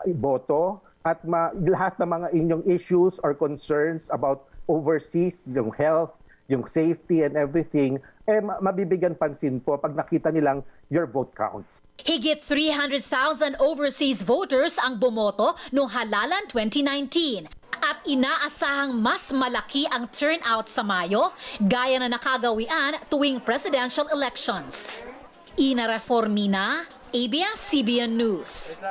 boto at ma- lahat ng mga inyong issues or concerns about overseas, yung health, yung safety and everything, eh mabibigyan pansin po pag nakita nilang your vote counts. Higit three hundred thousand overseas voters ang bumoto noong halalan twenty nineteen. At inaasahang mas malaki ang turnout sa Mayo, gaya na nakagawian tuwing presidential elections. Ina Reformina, A B S C B N News.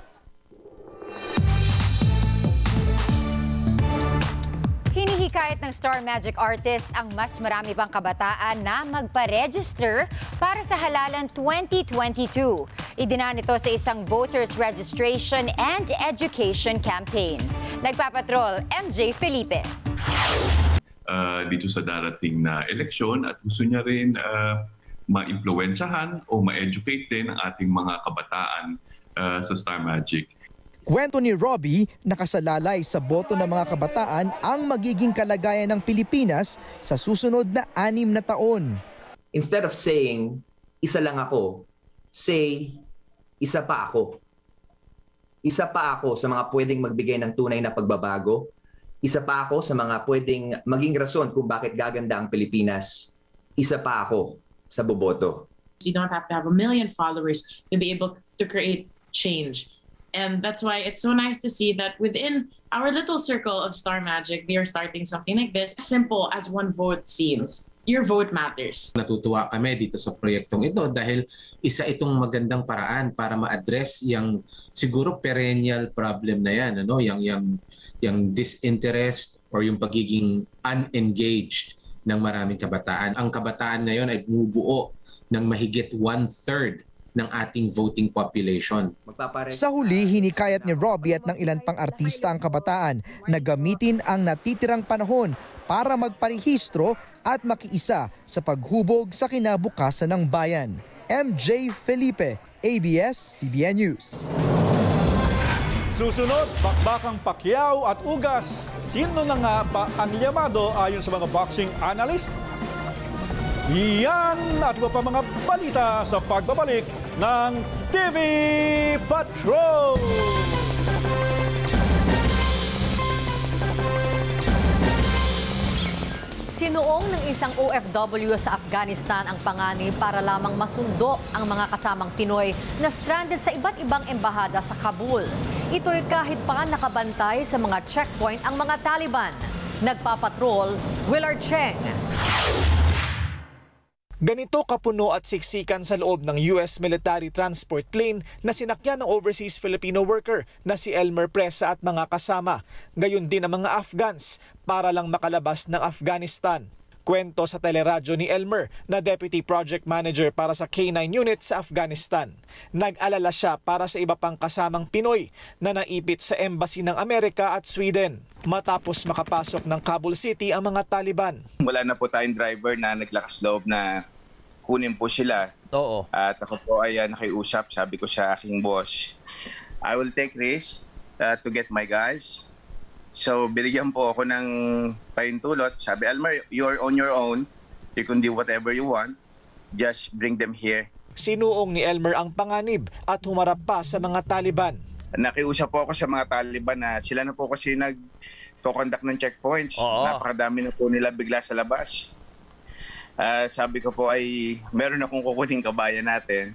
Hinihikayat ng Star Magic artist ang mas marami pang kabataan na magpa-register para sa halalan twenty twenty-two. Idinaan ito sa isang voters registration and education campaign. Nagpapatrol, M J Felipe. Uh, dito sa darating na eleksyon at gusto niya rin uh, ma-impluwensyahan o ma-educate din ang ating mga kabataan uh, sa Star Magic. Kwento ni Robbie, nakasalalay sa boto ng mga kabataan ang magiging kalagayan ng Pilipinas sa susunod na anim na taon. Instead of saying, isa lang ako, say, isa pa ako. Isa pa ako sa mga pwedeng magbigay ng tunay na pagbabago. Isa pa ako sa mga pwedeng maging rason kung bakit gaganda ang Pilipinas. Isa pa ako sa boboto. You don't have to have a million followers to be able to create change. And that's why it's so nice to see that within our little circle of Star Magic, we are starting something like this. As simple as one vote seems. Your vote matters. Natutuwa kami dito sa proyektong ito dahil isa itong magandang paraan para ma-address yung siguro perennial problem na yan, ano, yung, yung, yung disinterest or yung pagiging unengaged ng maraming kabataan. Ang kabataan ngayon ay bumubuo ng mahigit one-third ng ating voting population. Sa huli, hinikayat ni Robbie at ng ilan pang artista ang kabataan na gamitin ang natitirang panahon para magparehistro at makiisa sa paghubog sa kinabukasan ng bayan. M J Felipe, A B S C B N News. Susunod, bakbakang Pacquiao at Ugas. Sino na nga ba ang yamado ayon sa mga boxing analyst? Yan at iba pa mga balita sa pagbabalik ng T V Patrol! Sinuong ng isang O F W sa Afghanistan ang panganib para lamang masundo ang mga kasamang Pinoy na stranded sa iba't ibang embahada sa Kabul. Ito'y kahit pa nakabantay sa mga checkpoint ang mga Taliban. Nagpapatrol, Willard Cheng. Ganito kapuno at siksikan sa loob ng U S military transport plane na sinakyan ng overseas Filipino worker na si Elmer Presa at mga kasama. Gayon din ang mga Afghans para lang makalabas ng Afghanistan. Kwento sa teleradyo ni Elmer na Deputy Project Manager para sa K nine Unit sa Afghanistan. Nag-alala siya para sa iba pang kasamang Pinoy na naipit sa embassy ng Amerika at Sweden matapos makapasok ng Kabul City ang mga Taliban. Wala na po tayong driver na naglakas loob na kunin po sila. Oo. At ako po ay uh, nakiusap, sabi ko sa aking boss, I will take risk uh, to get my guys. So, binigyan po ako ng pahintulot. Sabi, Elmer, you're on your own. You can do whatever you want. Just bring them here. Sinuong ni Elmer ang panganib at humarap pa sa mga Taliban. Nakiusap po ako sa mga Taliban na sila na po kasi nag-conduct ng checkpoints. Oo. Napakadami na po nila bigla sa labas. Uh, sabi ko po ay meron akong kukuning kabayan natin.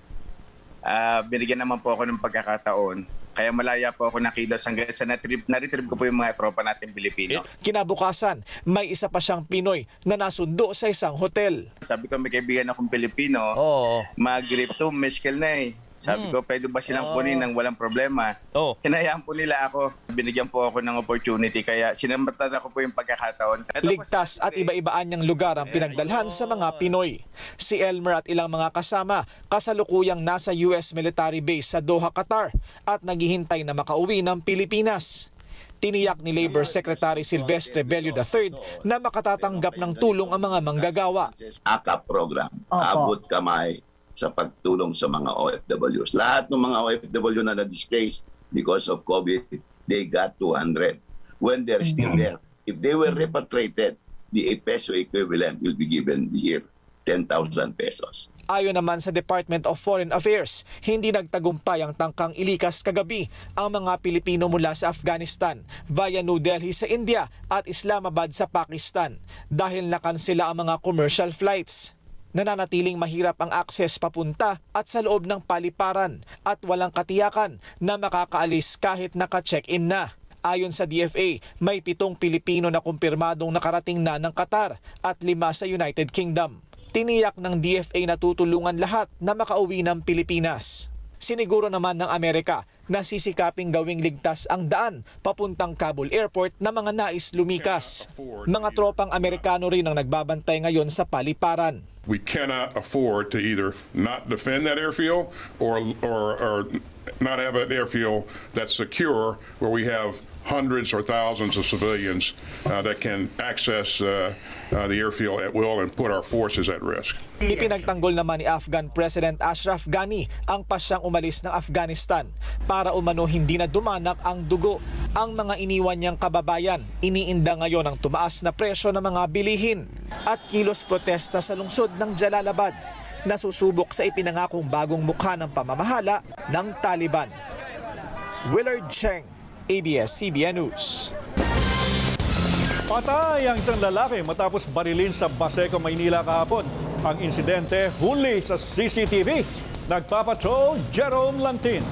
Uh, binigyan naman po ako ng pagkakataon. Kaya malaya po ako nakilos hanggang sa natrip, na-retrieve ko po yung mga tropa natin Pilipino. Kinabukasan, may isa pa siyang Pinoy na nasundo sa isang hotel. Sabi ko may kaibigan akong Pilipino, oh. mag-grip to, meskel na eh. Sabi ko, pwede ba silang kunin ng walang problema? Oh. Hinayaan po nila ako. Binigyan po ako ng opportunity kaya sinamatan ako po yung pagkakataon. Ligtas at iba-ibaan niyang lugar ang pinagdalhan sa mga Pinoy. Si Elmer at ilang mga kasama kasalukuyang nasa U S military base sa Doha, Qatar at naghihintay na makauwi ng Pilipinas. Tiniyak ni Labor Secretary Silvestre Bello the third na makatatanggap ng tulong ang mga manggagawa. A C A P program, abot kamay sa pagtulong sa mga O F Ws. Lahat ng mga O F W na na-displaced because of COVID, they got two hundred. When they're still there, if they were repatriated, the peso equivalent will be given here, ten thousand pesos. Ayon naman sa Department of Foreign Affairs, hindi nagtagumpay ang tangkang ilikas kagabi ang mga Pilipino mula sa Afghanistan via New Delhi sa India at Islamabad sa Pakistan dahil nakansela ang mga commercial flights. Nananatiling mahirap ang akses papunta at sa loob ng paliparan at walang katiyakan na makakaalis kahit naka-check-in na. Ayon sa D F A, may pitong Pilipino na kumpirmadong nakarating na ng Qatar at lima sa United Kingdom. Tiniyak ng D F A na tutulungan lahat na makauwi ng Pilipinas. Siniguro naman ng Amerika na sisikaping gawing ligtas ang daan papuntang Kabul Airport na mga nais lumikas. Mga tropang Amerikano rin ang nagbabantay ngayon sa paliparan. We cannot afford to either not defend that airfield or, or, or not have an airfield that's secure where we have hundreds or thousands of civilians uh, that can access uh, uh, the airfield at will and put our forces at risk. Ipinagtanggol naman ni Afghan President Ashraf Ghani ang pasyang umalis ng Afghanistan para umano hindi na dumanak ang dugo. Ang mga iniwan niyang kababayan, iniinda ngayon ang tumaas na presyo ng mga bilihin at kilos protesta sa lungsod ng Jalalabad na susubok sa ipinangakong bagong mukha ng pamamahala ng Taliban. Willard Cheng, A B S C B N News. Patay ang isang lalaki matapos barilin sa Baseco, Maynila kahapon. Ang insidente huli sa C C T V. Nagpapatrol, Jerome Lantin.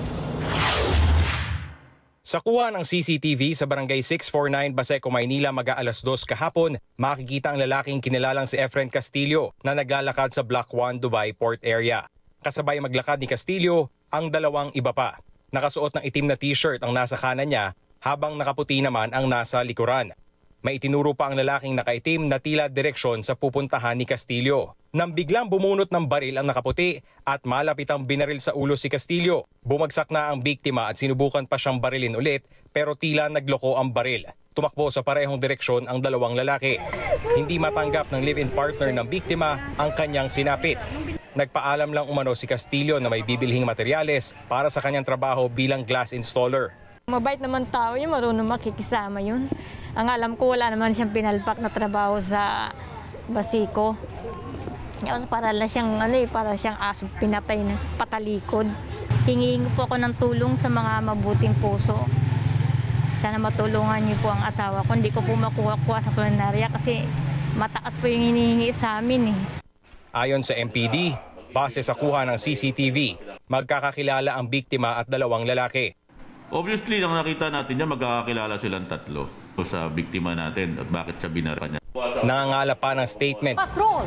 Sa kuha ng C C T V sa Barangay six forty-nine, Baseco, Maynila mag-aalas dos kahapon, makikita ang lalaking kinilalang si Efren Castillo na naglalakad sa Block one Dubai Port Area. Kasabay maglakad ni Castillo ang dalawang iba pa. Nakasuot ng itim na t-shirt ang nasa kanan niya habang nakaputi naman ang nasa likuran. May itinuro pa ang lalaking nakaitim na tila direksyon sa pupuntahan ni Castillo. Nang biglang bumunot ng baril ang nakaputi at malapit ang binaril sa ulo si Castillo. Bumagsak na ang biktima at sinubukan pa siyang barilin ulit pero tila nagloko ang baril. Tumakbo sa parehong direksyon ang dalawang lalaki. Hindi matanggap ng live-in partner ng biktima ang kanyang sinapit. Nagpaalam lang umano si Castillo na may bibilhing materyales para sa kanyang trabaho bilang glass installer. Mabait naman tao yun, marunong makikisama yun. Ang alam ko, wala naman siyang pinalpak na trabaho sa Baseco. Para lang siyang, ano eh, para siyang aso pinatay na patalikod. Hingihingi po ako ng tulong sa mga mabuting puso. Sana matulungan niyo po ang asawa ko. Hindi ko po makuha-kuha sa planarya kasi mataas po yung hinihingi sa amin eh. Ayon sa M P D, base sa kuha ng C C T V, magkakakilala ang biktima at dalawang lalaki. Obviously, nang nakita natin niya, magkakakilala silang tatlo sa biktima natin at bakit siya binara niya. Nangangala pa ng statement. Patrol!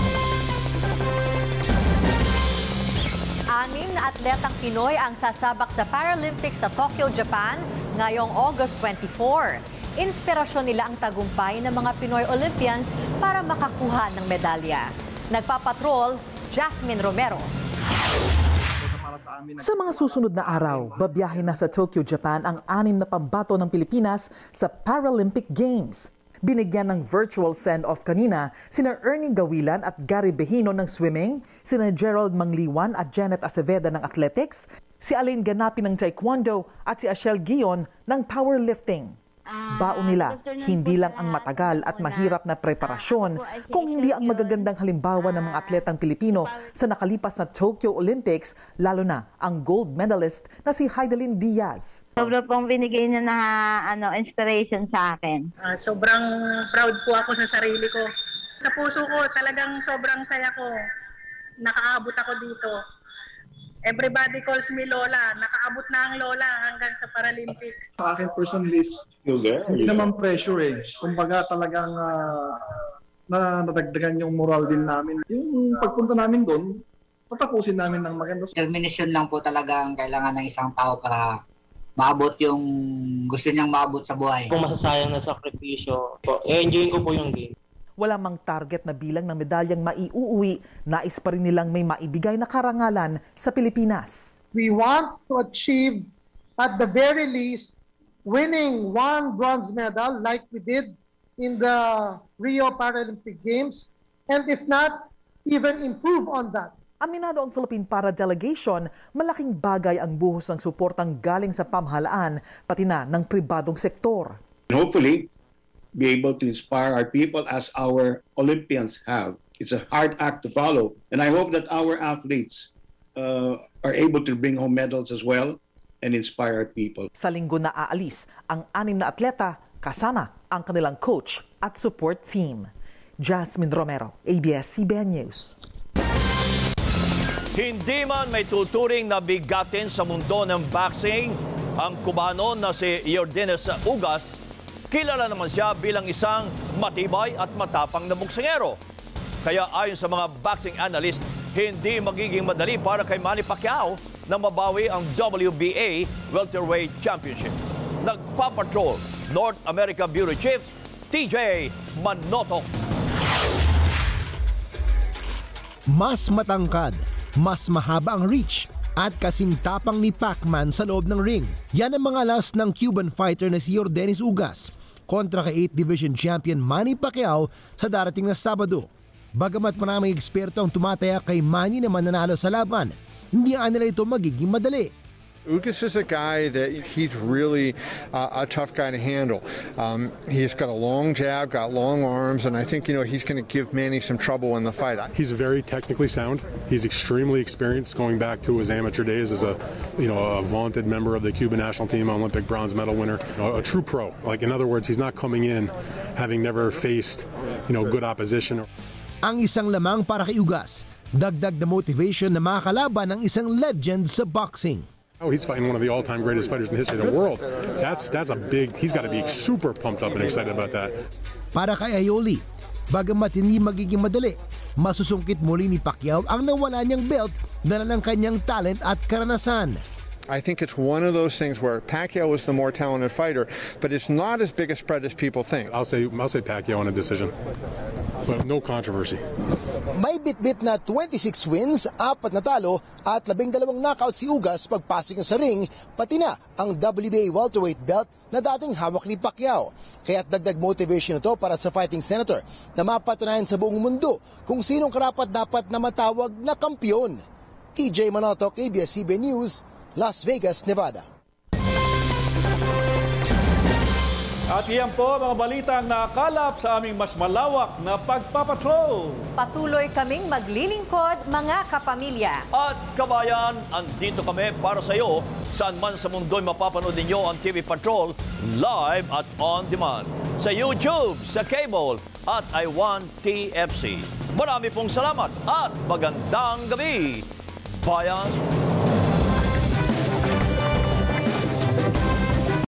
Anim na atletang Pinoy ang sasabak sa Paralympics sa Tokyo, Japan ngayong August twenty-four. Inspirasyon nila ang tagumpay ng mga Pinoy Olympians para makakuha ng medalya. Nagpapatrol, Jasmine Romero. Sa mga susunod na araw, babiyahe na sa Tokyo, Japan ang anim na pambato ng Pilipinas sa Paralympic Games. Binigyan ng virtual send-off kanina sina Ernie Gawilan at Gary Behino ng swimming, sina Gerald Mangliwan at Janet Aceveda ng athletics, si Alain Ganapi ng taekwondo at si Ashel Guion ng powerlifting. Baon nila, hindi lang ang matagal at mahirap na preparasyon, kung hindi ang magagandang halimbawa ng mga atletang Pilipino sa nakalipas na Tokyo Olympics, lalo na ang gold medalist na si Heidelin Diaz. Sobra pong binigay niya na ano, inspiration sa akin. Uh, sobrang proud po ako sa sarili ko. Sa puso ko, talagang sobrang saya ko. Nakaabot ako dito. Everybody calls me Lola. Nakaabot na ang Lola hanggang sa Paralympics. Sa akin personally, hindi naman pressure eh. Kumbaga talagang uh, na nadagdagan yung moral din namin. Yung pagpunta namin doon, tatapusin namin ng maganda. Determination lang po talaga ang kailangan ng isang tao para maabot yung gusto niyang maabot sa buhay. Kung masasayang na sakripisyo, i-enjoyin ko po yung game. Wala mang target na bilang ng medalyang maiuuwi, nais pa rin nilang may maibigay na karangalan sa Pilipinas. We want to achieve, at the very least, winning one bronze medal like we did in the Rio Paralympic Games, and if not, even improve on that. Aminado ang Philippine Para Delegation, malaking bagay ang buhos ng suportang galing sa pamahalaan, pati na ng pribadong sektor. Hopefully, be able to inspire our people as our Olympians have. It's a hard act to follow, and I hope that our athletes uh, are able to bring home medals as well and inspire our people. Sa linggo na aalis ang anim na atleta kasama ang kanilang coach at support team. Jasmine Romero, A B S C B N News. Hindi man may tuturing na bigatin sa mundo ng boxing, ang Cubano na si Yordenes Ugas, kilala naman siya bilang isang matibay at matapang na boksingero. Kaya ayon sa mga boxing analyst, hindi magiging madali para kay Manny Pacquiao na mabawi ang W B A Welterweight Championship. Nagpapatrol, North America Bureau Chief T J Manotok. Mas matangkad, mas mahaba ang reach at kasing tapang ni Pacman sa loob ng ring. Yan ang mga alas ng Cuban fighter na si Yordenes Ugas kontra kay eighth Division Champion Manny Pacquiao sa darating na Sabado. Bagamat maraming eksperto ang tumataya kay Manny na mananalo sa laban, hindi ang nila ito magiging madali. Ugas is a guy that he's really uh, a tough guy to handle. Um, he's got a long jab, got long arms, and I think you know he's going to give Manny some trouble in the fight. He's very technically sound. He's extremely experienced, going back to his amateur days as a you know a vaunted member of the Cuban national team, Olympic bronze medal winner, a, a true pro. Like in other words, he's not coming in having never faced you know good opposition. Ang isang lamang para kay Ugas, dagdag na motivation na makakalaban ng isang legend sa boxing. Oh, he's fighting one of the all-time greatest fighters in the history of the world. That's that's a big. He's got to be super pumped up and excited about that. Para kay Ayoli, bagamat hindi magiging madali, masusungkit muli ni Pacquiao ang nawala niyang belt dala ng kanyang talent at karanasan. I think it's one of those things where Pacquiao is the more talented fighter, but it's not as big a spread as people think. I'll say I'll say Pacquiao in a decision, but no controversy. May bitbit na twenty-six wins, apat na talo at labing dalawang knockout si Ugas pagpasok niya sa ring, pati na ang W B A welterweight belt na dating hawak ni Pacquiao. Kaya't dagdag motivation ito para sa fighting senator na mapatunayan sa buong mundo kung sinong karapat-dapat na matawag na kampiyon. T J Manotok, A B S C B N News, Las Vegas, Nevada. At iyan po mga balita ang nakalap sa aming mas malawak na pagpapatrol. Patuloy kaming maglilingkod mga kapamilya. At kabayan, andito kami para sa iyo. Saan man sa mundo'y mapapanood ninyo ang T V Patrol live at on demand. Sa YouTube, sa cable at I one T F C. Marami pong salamat at magandang gabi, bayan.